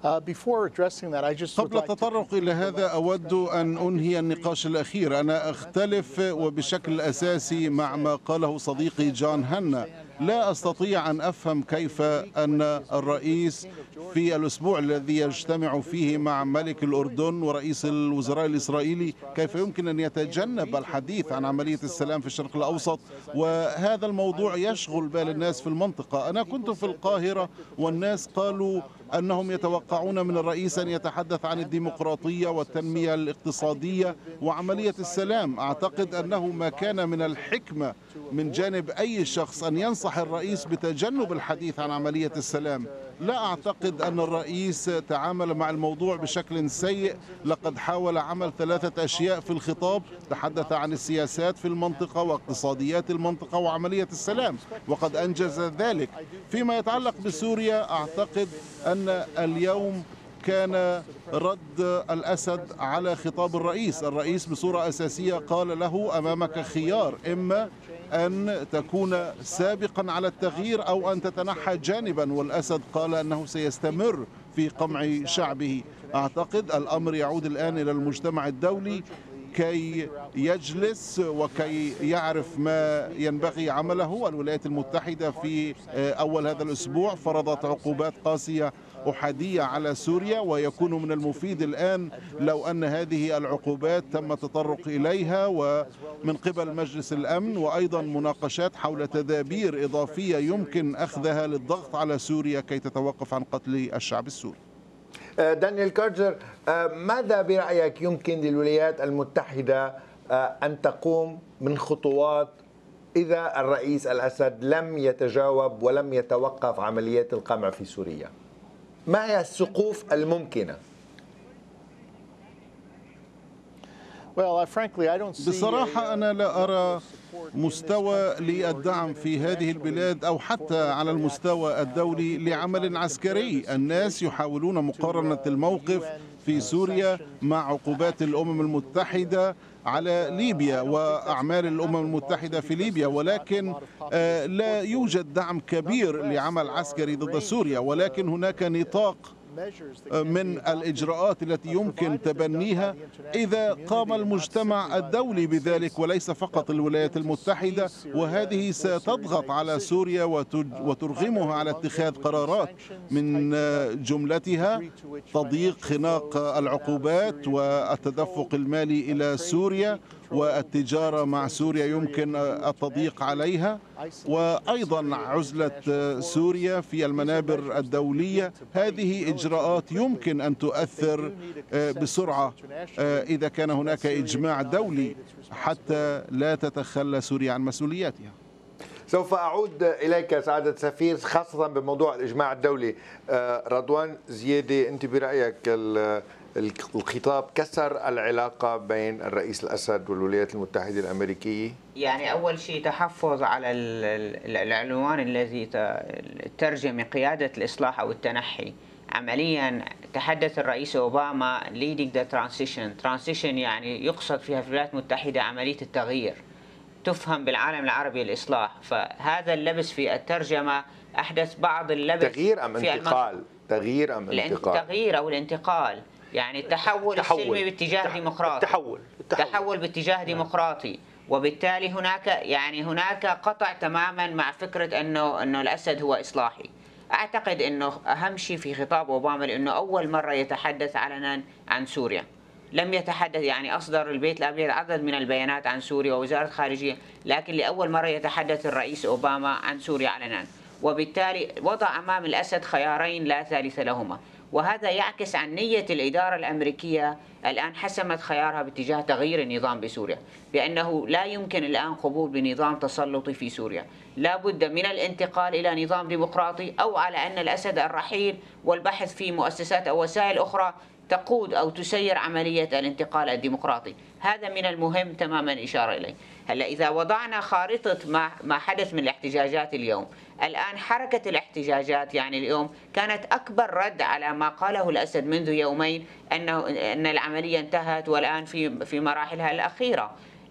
قبل التطرق إلى هذا أود أن أنهي النقاش الأخير. أنا أختلف وبشكل أساسي مع ما قاله صديقي جون هانا. لا أستطيع أن أفهم كيف أن الرئيس في الأسبوع الذي يجتمع فيه مع ملك الأردن ورئيس الوزراء الإسرائيلي كيف يمكن أن يتجنب الحديث عن عملية السلام في الشرق الأوسط، وهذا الموضوع يشغل بال الناس في المنطقة. أنا كنت في القاهرة والناس قالوا أنهم يتوقعون من الرئيس أن يتحدث عن الديمقراطية والتنمية الاقتصادية وعملية السلام. أعتقد أنه ما كان من الحكمة من جانب أي شخص أن ينصح الرئيس بتجنب الحديث عن عملية السلام. لا أعتقد أن الرئيس تعامل مع الموضوع بشكل سيء. لقد حاول عمل ثلاثة أشياء في الخطاب، تحدث عن السياسات في المنطقة واقتصاديات المنطقة وعملية السلام، وقد أنجز ذلك. فيما يتعلق بسوريا أعتقد أن اليوم كان رد الأسد على خطاب الرئيس. الرئيس بصورة أساسية قال له أمامك خيار، إما أن تكون سابقا على التغيير أو أن تتنحى جانبا، والأسد قال أنه سيستمر في قمع شعبه. أعتقد الأمر يعود الآن إلى المجتمع الدولي كي يجلس وكي يعرف ما ينبغي عمله. الولايات المتحدة في أول هذا الأسبوع فرضت عقوبات قاسية أحادية على سوريا، ويكون من المفيد الآن لو أن هذه العقوبات تم التطرق إليها ومن قبل مجلس الأمن، وأيضا مناقشات حول تدابير إضافية يمكن أخذها للضغط على سوريا كي تتوقف عن قتل الشعب السوري. دانيال كارتر، ماذا برأيك يمكن للولايات المتحدة أن تقوم من خطوات إذا الرئيس الأسد لم يتجاوب ولم يتوقف عمليات القمع في سوريا؟ ما هي السقوف الممكنة؟ بصراحة أنا لا أرى مستوى للدعم في هذه البلاد أو حتى على المستوى الدولي لعمل عسكري. الناس يحاولون مقارنة الموقف في سوريا مع عقوبات الأمم المتحدة على ليبيا وأعمال الأمم المتحدة في ليبيا، ولكن لا يوجد دعم كبير لعمل عسكري ضد سوريا. ولكن هناك نطاق من الإجراءات التي يمكن تبنيها إذا قام المجتمع الدولي بذلك وليس فقط الولايات المتحدة، وهذه ستضغط على سوريا وترغمها على اتخاذ قرارات من جملتها تضييق خناق العقوبات والتدفق المالي إلى سوريا، والتجارة مع سوريا يمكن التضييق عليها، وأيضا عزلة سوريا في المنابر الدولية. هذه إجراءات يمكن أن تؤثر بسرعة إذا كان هناك إجماع دولي حتى لا تتخلى سوريا عن مسؤولياتها. سوف أعود إليك سعادة سفير، خاصة بموضوع الإجماع الدولي. رضوان زيادة، أنت برأيك الخطاب كسر العلاقة بين الرئيس الأسد والولايات المتحدة الأمريكية؟ يعني أول شيء تحفظ على العنوان الذي ترجم قيادة الإصلاح أو التنحي. عمليا تحدث الرئيس أوباما leading the transition. transition يعني يقصد فيها في الولايات المتحدة عملية التغيير، تفهم بالعالم العربي الإصلاح. فهذا اللبس في الترجمة أحدث بعض اللبس. تغيير أم انتقال؟ تغيير أم انتقال؟ التغيير أو الانتقال، يعني التحول السلمي باتجاه ديمقراطي. التحول التحول, التحول باتجاه ديمقراطي، وبالتالي هناك يعني هناك قطع تماما مع فكرة أنه أنه الأسد هو إصلاحي. أعتقد أنه أهم شيء في خطاب أوباما لأنه أول مرة يتحدث علنا عن سوريا. لم يتحدث، يعني أصدر البيت الأبيض عدد من البيانات عن سوريا ووزارة الخارجية، لكن لأول مرة يتحدث الرئيس أوباما عن سوريا علنا، وبالتالي وضع أمام الأسد خيارين لا ثالث لهما. وهذا يعكس عن نية الإدارة الأمريكية الآن حسمت خيارها باتجاه تغيير النظام بسوريا، بأنه لا يمكن الآن قبول بنظام تسلطي في سوريا، لا بد من الانتقال إلى نظام ديمقراطي، أو على أن الأسد الرحيل والبحث في مؤسسات أو وسائل أخرى تقود أو تسير عملية الانتقال الديمقراطي. هذا من المهم تماما إشارة إليه. هلا إذا وضعنا خارطة ما ما حدث من الاحتجاجات اليوم، الآن حركة الاحتجاجات يعني اليوم كانت أكبر رد على ما قاله الأسد منذ يومين أنه أن العملية انتهت والآن في في مراحلها الأخيرة.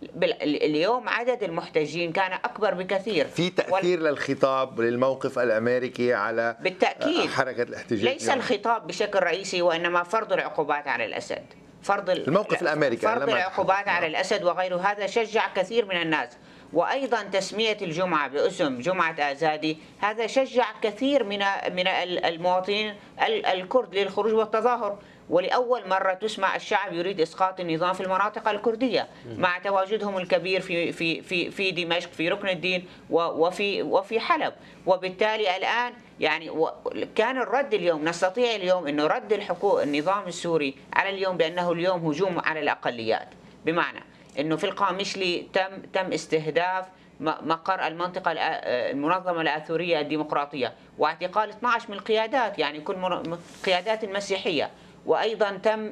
اليوم عدد المحتجين كان أكبر بكثير. في تأثير وال... للخطاب للموقف الأمريكي على بالتأكيد حركة الاحتجاج؟ ليس اليوم. الخطاب بشكل رئيسي، وإنما فرض العقوبات على الأسد، فرض الموقف الأمريكي، فرض العقوبات على الأسد وغيره. هذا شجع كثير من الناس، وأيضا تسمية الجمعة باسم جمعة آزادي هذا شجع كثير من من المواطنين الكرد للخروج والتظاهر. ولأول مرة تسمع الشعب يريد إسقاط النظام في المناطق الكردية مع تواجدهم الكبير في في في في دمشق، في ركن الدين وفي وفي حلب. وبالتالي الآن يعني كان الرد اليوم، نستطيع اليوم أنه رد الحقوق النظام السوري على اليوم بأنه اليوم هجوم على الأقليات، بمعنى أنه في القامشلي تم تم استهداف مقر المنطقة المنظمة الآثورية الديمقراطية واعتقال اثنعش من القيادات، يعني كل قيادات المسيحية. وأيضا تم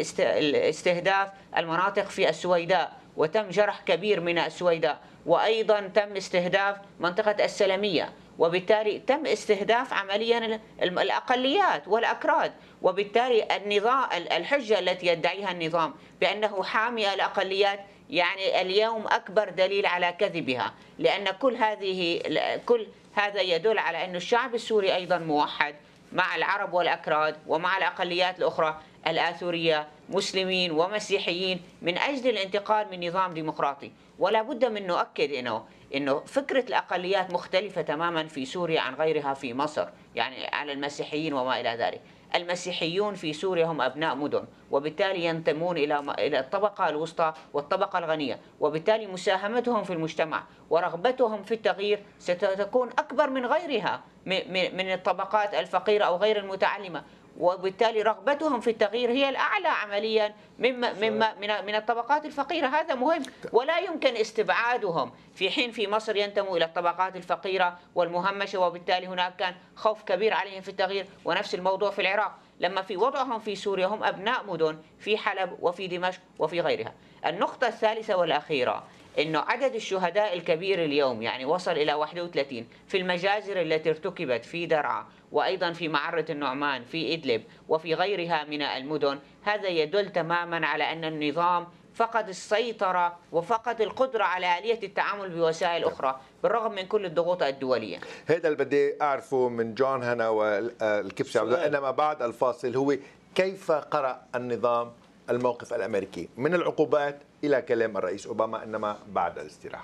استهداف المناطق في السويداء وتم جرح كبير من السويداء، وأيضا تم استهداف منطقة السلمية، وبالتالي تم استهداف عمليا الأقليات والأكراد. وبالتالي النظام الحجة التي يدعيها النظام بأنه حامي الأقليات يعني اليوم أكبر دليل على كذبها، لأن كل هذه كل هذا يدل على أن الشعب السوري أيضا موحد مع العرب والأكراد ومع الأقليات الأخرى الآثورية، مسلمين ومسيحيين، من أجل الانتقال من نظام ديمقراطي. ولا بد من نؤكد إنه إنه فكرة الأقليات مختلفة تماما في سوريا عن غيرها في مصر، يعني على المسيحيين وما إلى ذلك. المسيحيون في سوريا هم أبناء مدن، وبالتالي ينتمون إلى إلى الطبقة الوسطى والطبقة الغنية، وبالتالي مساهمتهم في المجتمع ورغبتهم في التغيير ستكون أكبر من غيرها من الطبقات الفقيرة أو غير المتعلمة، وبالتالي رغبتهم في التغيير هي الأعلى عمليا مما مما من من الطبقات الفقيرة. هذا مهم، ولا يمكن استبعادهم في حين في مصر ينتموا إلى الطبقات الفقيرة والمهمشة، وبالتالي هناك كان خوف كبير عليهم في التغيير. ونفس الموضوع في العراق، لما في وضعهم في سوريا هم أبناء مدن في حلب وفي دمشق وفي غيرها. النقطة الثالثة والأخيرة إنه عدد الشهداء الكبير اليوم يعني وصل إلى واحد وثلاثين في المجازر التي ارتكبت في درعا وأيضا في معرة النعمان في إدلب وفي غيرها من المدن. هذا يدل تماما على أن النظام فقد السيطرة وفقد القدرة على آلية التعامل بوسائل أخرى بالرغم من كل الضغوط الدولية. هذا اللي بدي أعرفه من جون هنا والكبسي، إنما بعد الفاصل هو كيف قرأ النظام الموقف الأمريكي من العقوبات إلى كلام الرئيس أوباما، إنما بعد الاستراحة.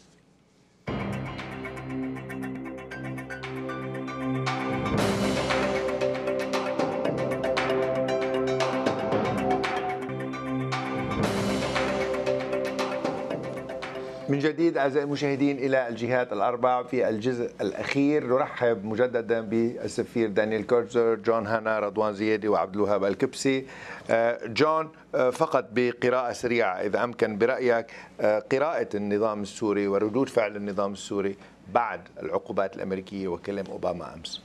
من جديد أعزائي المشاهدين إلى الجهات الأربع في الجزء الأخير. نرحب مجددا بالسفير دانيال كورتزر، جون هانا، رضوان زيادي وعبد الوهاب الكبسي. جون، فقط بقراءة سريعة إذا أمكن برأيك، قراءة النظام السوري وردود فعل النظام السوري بعد العقوبات الأمريكية وكلام أوباما أمس.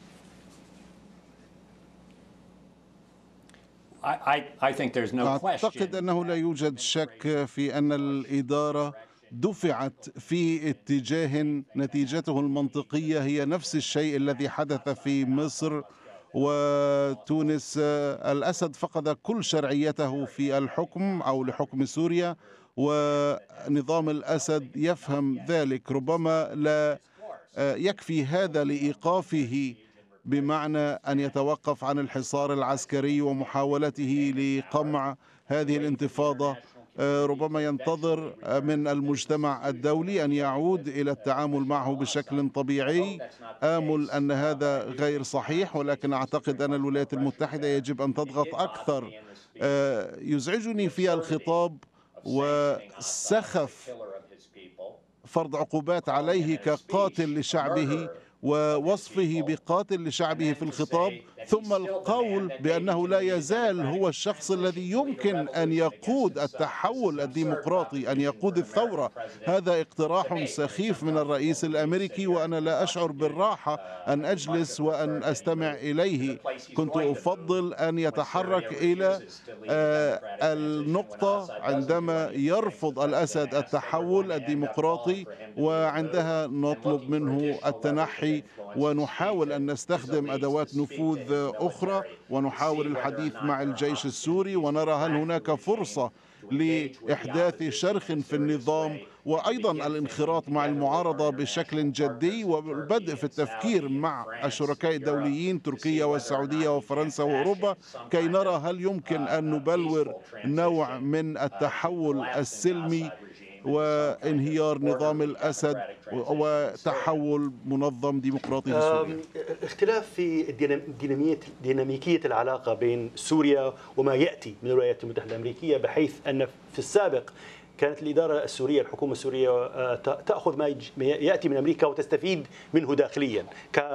أعتقد أنه لا يوجد شك في أن الإدارة دفعت في اتجاه نتيجته المنطقية هي نفس الشيء الذي حدث في مصر وتونس. الأسد فقد كل شرعيته في الحكم أو لحكم سوريا، ونظام الأسد يفهم ذلك. ربما لا يكفي هذا لإيقافه، بمعنى أن يتوقف عن الحصار العسكري ومحاولته لقمع هذه الانتفاضة. ربما ينتظر من المجتمع الدولي أن يعود إلى التعامل معه بشكل طبيعي. آمل أن هذا غير صحيح، ولكن أعتقد أن الولايات المتحدة يجب أن تضغط أكثر. يزعجني في الخطاب وسخف فرض عقوبات عليه كقاتل لشعبه ووصفه بقاتل لشعبه في الخطاب، ثم القول بأنه لا يزال هو الشخص الذي يمكن أن يقود التحول الديمقراطي، أن يقود الثورة. هذا اقتراح سخيف من الرئيس الأمريكي، وأنا لا أشعر بالراحة أن أجلس وأن أستمع إليه. كنت أفضل أن يتحرك إلى النقطة عندما يرفض الأسد التحول الديمقراطي، وعندها نطلب منه التنحي ونحاول أن نستخدم أدوات نفوذ أخرى ونحاول الحديث مع الجيش السوري ونرى هل هناك فرصة لإحداث شرخ في النظام، وأيضا الانخراط مع المعارضة بشكل جدي، والبدء في التفكير مع الشركاء الدوليين تركيا والسعودية وفرنسا وأوروبا كي نرى هل يمكن أن نبلور نوع من التحول السلمي وانهيار نظام الأسد وتحول منظم ديمقراطي في سوريا. اختلاف في دينامية ديناميكية العلاقة بين سوريا وما يأتي من الولايات المتحدة الأمريكية، بحيث أن في السابق كانت الإدارة السورية الحكومة السورية تأخذ ما يأتي من أمريكا وتستفيد منه داخليا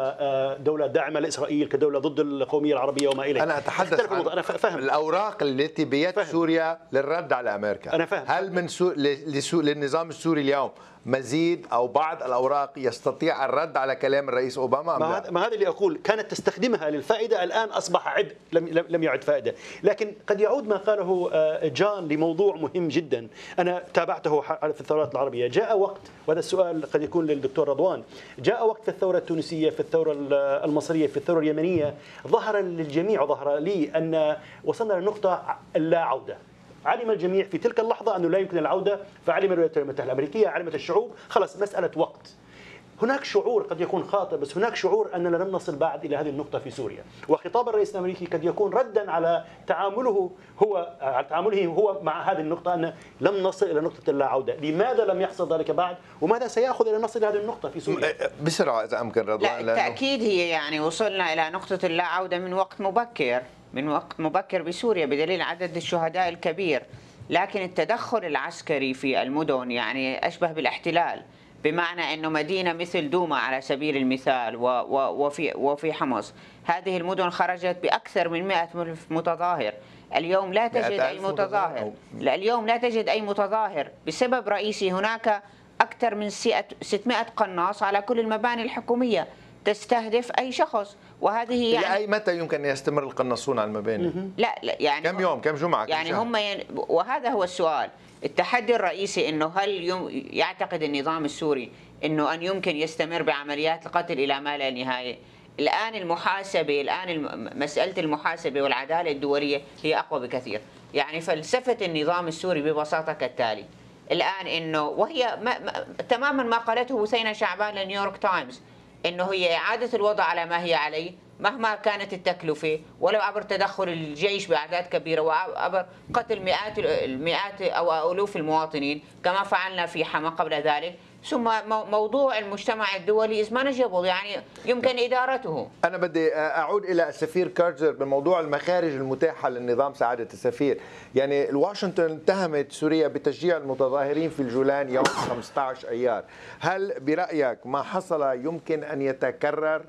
كدولة داعمة لإسرائيل، كدولة ضد القومية العربية وما إليه. أنا أتحدث عن أنا فهم. الأوراق التي بيد فهم. سوريا للرد على أمريكا. أنا فهم. هل من سو... لسو... للنظام السوري اليوم مزيد أو بعض الأوراق يستطيع الرد على كلام الرئيس أوباما؟ ما, ما هذا اللي أقول، كانت تستخدمها للفائدة، الآن أصبح عبء، لم, لم يعد فائدة. لكن قد يعود ما قاله جان لموضوع مهم جدا أنا تابعته في الثورات العربية. جاء وقت، وهذا السؤال قد يكون للدكتور رضوان، جاء وقت في الثورة التونسية، في الثورة المصرية، في الثورة اليمنية، ظهر للجميع وظهر لي أن وصلنا لنقطة لا عودة. علم الجميع في تلك اللحظة أنه لا يمكن العودة، فعلم الولايات المتحدة الأمريكية، علمت الشعوب، خلص مسألة وقت. هناك شعور قد يكون خاطئ، بس هناك شعور أننا لم نصل بعد إلى هذه النقطة في سوريا، وخطاب الرئيس الأمريكي قد يكون ردا على تعامله هو على تعامله هو مع هذه النقطة، أن لم نصل إلى نقطة اللا عودة. لماذا لم يحصل ذلك بعد؟ وماذا سيأخذ إلى نصل إلى هذه النقطة في سوريا؟ بسرعة إذا أمكن رضوان. لا بالتأكيد هي يعني وصلنا إلى نقطة اللا عودة من وقت مبكر، من وقت مبكر بسوريا بدليل عدد الشهداء الكبير. لكن التدخل العسكري في المدن يعني أشبه بالاحتلال، بمعنى أنه مدينة مثل دوما على سبيل المثال وفي وفي حمص، هذه المدن خرجت بأكثر من مئة ألف متظاهر. اليوم لا تجد أي متظاهر، لا اليوم لا تجد أي متظاهر بسبب رئيسي. هناك أكثر من ستمئة قناص على كل المباني الحكومية تستهدف أي شخص، وهذه يعني أي متى يمكن أن يستمر القناصون على المباني؟ لا, لا يعني كم يوم كم جمعة كم يعني شهر؟ هم ين... وهذا هو السؤال. التحدي الرئيسي انه هل يم... يعتقد النظام السوري انه ان يمكن يستمر بعمليات القتل الى ما لا نهايه؟ الان المحاسبه، الان الم... مساله المحاسبه والعداله الدوليه هي اقوى بكثير. يعني فلسفه النظام السوري ببساطه كالتالي الان انه وهي ما... ما... تماما ما قالته حسين شعبان لنيويورك تايمز، انه هي اعاده الوضع على ما هي عليه مهما كانت التكلفة، ولو عبر تدخل الجيش بأعداد كبيرة وعبر قتل مئات المئات أو ألوف المواطنين كما فعلنا في حما قبل ذلك. ثم موضوع المجتمع الدولي is manageable، يعني يمكن إدارته. أنا بدي أعود إلى السفير كارتر بموضوع المخارج المتاحة للنظام سعادة السفير. يعني واشنطن اتهمت سوريا بتشجيع المتظاهرين في الجولان يوم خمسة عشر أيار. هل برأيك ما حصل يمكن أن يتكرر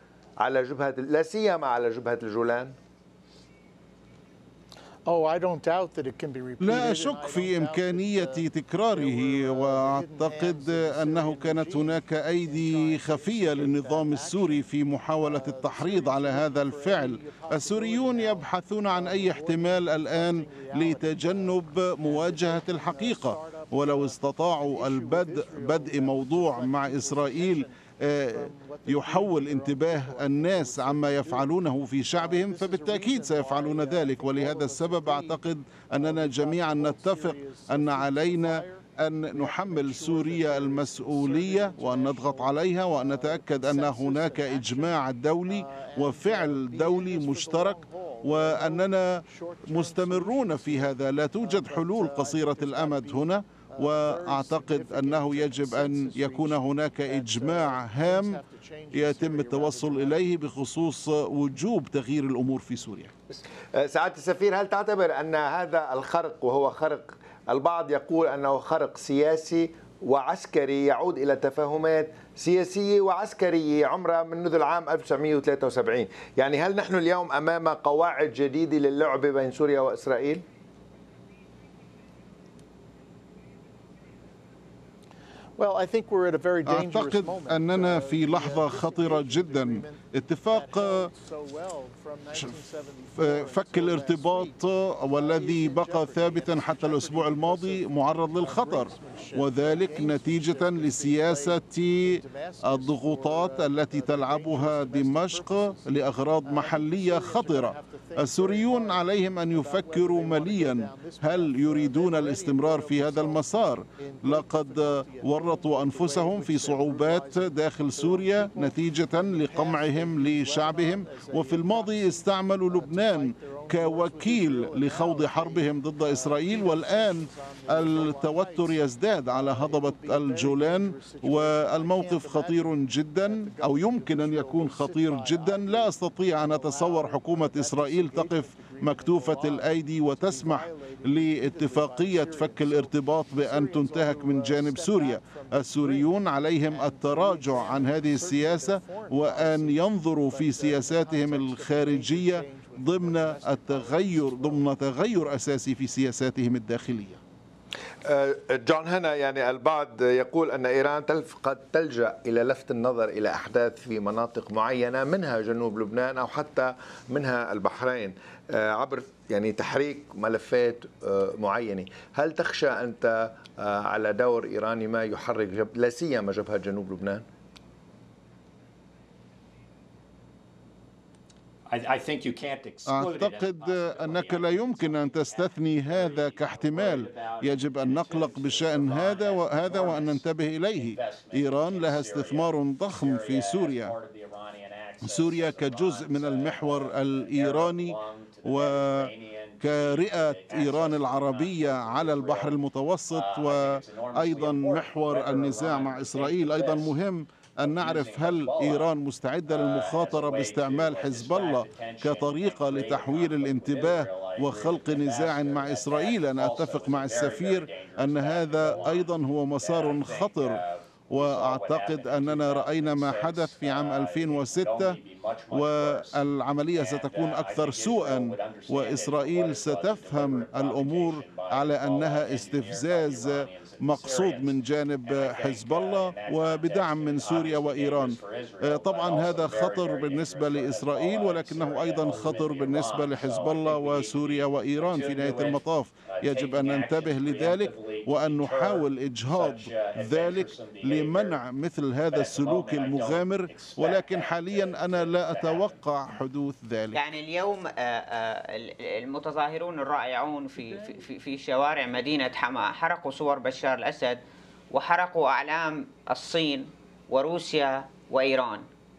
على جبهة لا سيما على جبهة الجولان؟ لا أشك في إمكانية تكراره، وأعتقد أنه كانت هناك أيدي خفية للنظام السوري في محاولة التحريض على هذا الفعل. السوريون يبحثون عن أي احتمال الآن لتجنب مواجهة الحقيقة، ولو استطاعوا البدء بدء موضوع مع إسرائيل يحول انتباه الناس عما يفعلونه في شعبهم، فبالتأكيد سيفعلون ذلك. ولهذا السبب أعتقد أننا جميعا نتفق أن علينا أن نحمل سوريا المسؤولية وأن نضغط عليها وأن نتأكد أن هناك إجماع دولي وفعل دولي مشترك، وأننا مستمرون في هذا. لا توجد حلول قصيرة الأمد هنا، وأعتقد أنه يجب أن يكون هناك إجماع هام يتم التوصل إليه بخصوص وجوب تغيير الأمور في سوريا. سعادة السفير، هل تعتبر أن هذا الخرق، وهو خرق البعض يقول أنه خرق سياسي وعسكري يعود إلى تفاهمات سياسية وعسكرية عمرها منذ العام ألف وتسعمئة وثلاثة وسبعين، يعني هل نحن اليوم أمام قواعد جديدة للعبة بين سوريا وإسرائيل؟ أعتقد أننا في لحظة خطرة جدا. اتفاق فك الارتباط والذي بقى ثابتا حتى الأسبوع الماضي معرض للخطر، وذلك نتيجة لسياسة الضغوطات التي تلعبها دمشق لأغراض محلية خطرة. السوريون عليهم أن يفكروا مليا، هل يريدون الاستمرار في هذا المسار؟ لقد ورطوا أنفسهم في صعوبات داخل سوريا نتيجة لقمعهم لشعبهم، وفي الماضي استعملوا لبنان كوكيل لخوض حربهم ضد إسرائيل، والآن التوتر يزداد على هضبة الجولان، والموقف خطير جدا، أو يمكن أن يكون خطير جدا. لا أستطيع أن أتصور حكومة إسرائيل تقف مكتوفة الأيدي وتسمح لاتفاقية فك الارتباط بأن تنتهك من جانب سوريا. السوريون عليهم التراجع عن هذه السياسة وأن ينظروا في سياساتهم الخارجية ضمن التغير ضمن تغير أساسي في سياساتهم الداخلية. جون، هنا يعني البعض يقول أن إيران قد تلجأ إلى لفت النظر إلى أحداث في مناطق معينة منها جنوب لبنان أو حتى منها البحرين عبر يعني تحريك ملفات معينة. هل تخشى أنت على دور إيراني ما يحرك جب... لا سيما جبهة جنوب لبنان؟ أعتقد أنك لا يمكن أن تستثني هذا كاحتمال. يجب أن نقلق بشأن هذا وهذا وأن ننتبه إليه. إيران لها استثمار ضخم في سوريا. سوريا كجزء من المحور الإيراني وكرئة إيران العربية على البحر المتوسط، وأيضا محور النزاع مع إسرائيل. أيضا مهم أن نعرف هل إيران مستعدة للمخاطرة باستعمال حزب الله كطريقة لتحويل الانتباه وخلق نزاع مع إسرائيل. أنا أتفق مع السفير أن هذا أيضا هو مسار خطر، وأعتقد أننا رأينا ما حدث في عام ألفين وستة، والعملية ستكون أكثر سوءا، وإسرائيل ستفهم الأمور على أنها استفزاز مقصود من جانب حزب الله وبدعم من سوريا وإيران. طبعا هذا خطر بالنسبة لإسرائيل، ولكنه أيضا خطر بالنسبة لحزب الله وسوريا وإيران. في نهاية المطاف يجب أن ننتبه لذلك وأن نحاول إجهاض ذلك لمنع مثل هذا السلوك المغامر، ولكن حاليا أنا لا أتوقع حدوث ذلك. يعني اليوم المتظاهرون الرائعون في في في شوارع مدينة حما حرقوا صور بشار الأسد وحرقوا أعلام الصين وروسيا وإيران،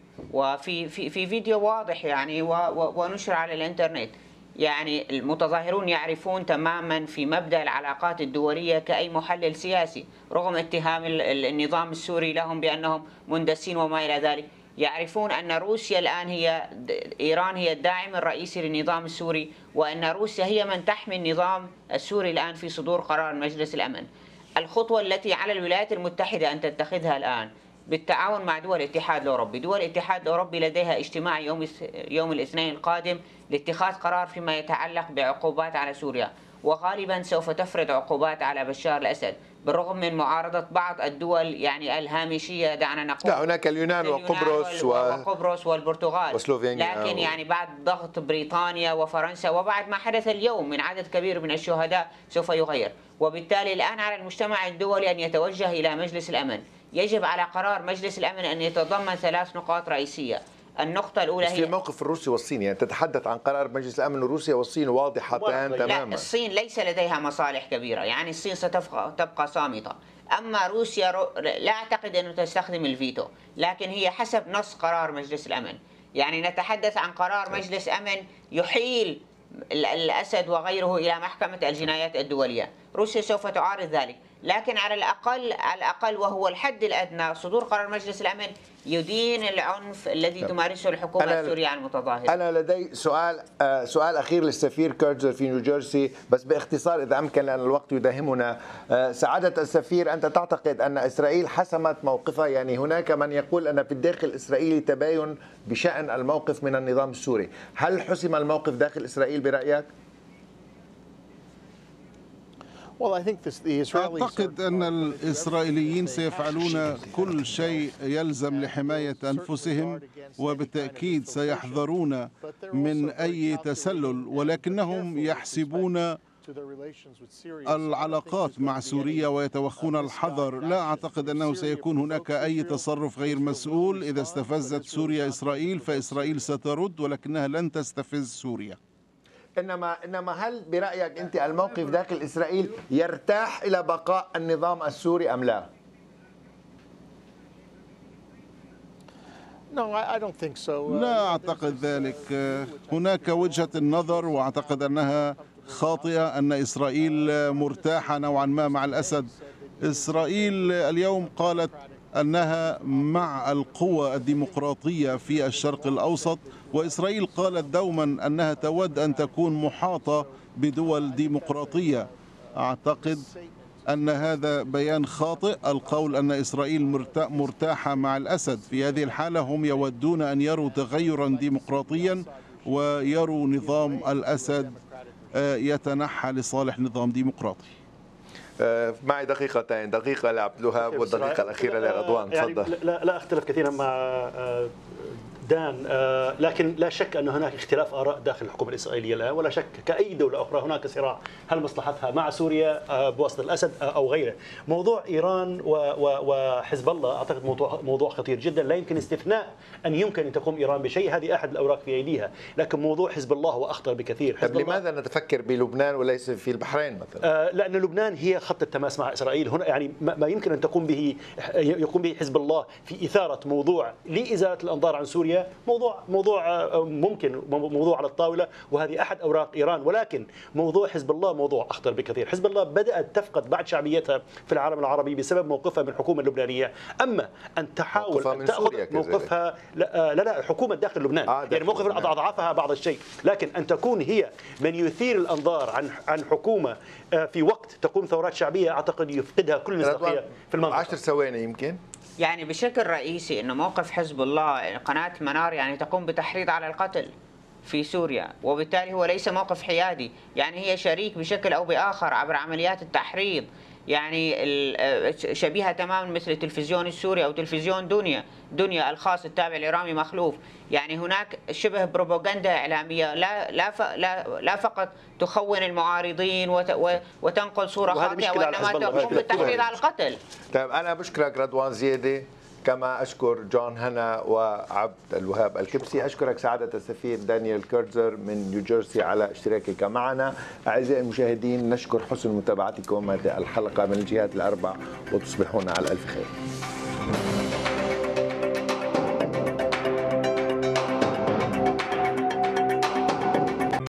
وفي في في فيديو واضح يعني ونشر على الإنترنت. يعني المتظاهرون يعرفون تماما في مبدأ العلاقات الدولية كأي محلل سياسي، رغم اتهام النظام السوري لهم بأنهم مندسين وما إلى ذلك، يعرفون أن روسيا الآن هي إيران هي الداعم الرئيسي للنظام السوري، وأن روسيا هي من تحمي النظام السوري الآن في صدور قرار مجلس الأمن. الخطوة التي على الولايات المتحدة أن تتخذها الآن بالتعاون مع دول الاتحاد الأوروبي. دول الاتحاد الأوروبي لديها اجتماع يوم يوم الاثنين القادم لاتخاذ قرار فيما يتعلق بعقوبات على سوريا، وغالبا سوف تفرض عقوبات على بشار الأسد بالرغم من معارضة بعض الدول يعني الهامشية، دعنا نقول. لا، هناك اليونان وقبرص وقبرص والبرتغال وسلوفينيا، لكن يعني بعد ضغط بريطانيا وفرنسا وبعد ما حدث اليوم من عدد كبير من الشهداء سوف يغير. وبالتالي الآن على المجتمع الدولي أن يتوجه إلى مجلس الأمن. يجب على قرار مجلس الأمن أن يتضمن ثلاث نقاط رئيسية. النقطة الأولى هي الموقف الروسي والصيني، يعني تتحدث عن قرار مجلس الأمن وروسيا والصين واضحتان تماما. لا، الصين ليس لديها مصالح كبيرة، يعني الصين ستبقى تبقى صامتة. أما روسيا لا أعتقد أنه تستخدم الفيتو، لكن هي حسب نص قرار مجلس الأمن. يعني نتحدث عن قرار مجلس أمن يحيل الأسد وغيره إلى محكمة الجنايات الدولية. روسيا سوف تعارض ذلك، لكن على الأقل على الأقل وهو الحد الأدنى صدور قرار مجلس الأمن يدين العنف الذي تمارسه الحكومة السورية على المتظاهرين. أنا لدي سؤال آه سؤال أخير للسفير كيرتزر في نيوجيرسي، بس باختصار إذا أمكن لأن الوقت يداهمنا. آه سعادة السفير، أنت تعتقد أن إسرائيل حسمت موقفها؟ يعني هناك من يقول أن في الداخل الإسرائيلي تباين بشأن الموقف من النظام السوري، هل حسم الموقف داخل إسرائيل برأيك؟ أعتقد أن الإسرائيليين سيفعلون كل شيء يلزم لحماية أنفسهم، وبالتأكيد سيحذرون من أي تسلل، ولكنهم يحسبون العلاقات مع سوريا ويتوخون الحذر. لا أعتقد أنه سيكون هناك أي تصرف غير مسؤول. إذا استفزت سوريا إسرائيل فإسرائيل سترد، ولكنها لن تستفز سوريا. إنما إنما هل برأيك أنت الموقف داخل إسرائيل يرتاح إلى بقاء النظام السوري أم لا؟ لا أعتقد ذلك. هناك وجهة النظر وأعتقد أنها خاطئة أن إسرائيل مرتاحة نوعا ما مع الأسد. إسرائيل اليوم قالت أنها مع القوى الديمقراطية في الشرق الأوسط، وإسرائيل قالت دوما أنها تود أن تكون محاطة بدول ديمقراطية. أعتقد أن هذا بيان خاطئ، القول أن إسرائيل مرتاحة مع الأسد. في هذه الحالة هم يودون أن يروا تغيرا ديمقراطيا ويروا نظام الأسد يتنحى لصالح نظام ديمقراطي. معي دقيقتين، دقيقة لعبد الوهاب والدقيقة الأخيرة لرضوان. تفضل. يعني لا, لا أختلف كثيرا مع دان، لكن لا شك أن هناك اختلاف آراء داخل الحكومة الإسرائيلية الآن، ولا شك كأي دولة أخرى هناك صراع هل مصلحتها مع سوريا بواسطة الأسد أو غيره. موضوع إيران وحزب الله أعتقد موضوع موضوع خطير جدا، لا يمكن استثناء أن يمكن أن تقوم إيران بشيء، هذه أحد الأوراق في أيديها، لكن موضوع حزب الله هو أخطر بكثير. طب لماذا نتفكر بلبنان وليس في البحرين مثلا؟ لأن لبنان هي خط التماس مع إسرائيل. هنا يعني ما يمكن أن تقوم به يقوم به حزب الله في إثارة موضوع لإزالة الأنظار عن سوريا، موضوع موضوع ممكن، موضوع على الطاولة، وهذه أحد أوراق إيران. ولكن موضوع حزب الله موضوع أخطر بكثير. حزب الله بدأت تفقد بعض شعبيتها في العالم العربي بسبب موقفها من الحكومة اللبنانية. أما أن تحاول أن تأخذ موقفها لا لا, لا حكومة داخل لبنان آه يعني موقف أضعفها بعض الشيء، لكن أن تكون هي من يثير الأنظار عن عن حكومة في وقت تقوم ثورات شعبية، أعتقد يفقدها كل مصداقية في المنطقة. عشر ثواني يمكن. يعني بشكل رئيسي أنه موقف حزب الله، قناة منار يعني تقوم بتحريض على القتل في سوريا، وبالتالي هو ليس موقف حيادي، يعني هي شريك بشكل أو بآخر عبر عمليات التحريض، يعني شبيهة تماما مثل تلفزيون السوري أو تلفزيون دنيا دنيا الخاص التابع لرامي مخلوف. يعني هناك شبه بروباغندا إعلامية لا لا لا, لا فقط تخون المعارضين وتنقل صورة خاطئة، وإنما تقوم بالتحريض على القتل. طيب أنا بشكرك رضوان زيادة، كما أشكر جون هنا وعبد الوهاب الكبسي. أشكرك سعادة السفير دانيال كيرزر من نيوجيرسي على اشتراكك معنا. أعزائي المشاهدين، نشكر حسن متابعتكم هذه الحلقة من الجهات الأربع، وتصبحون على ألف خير.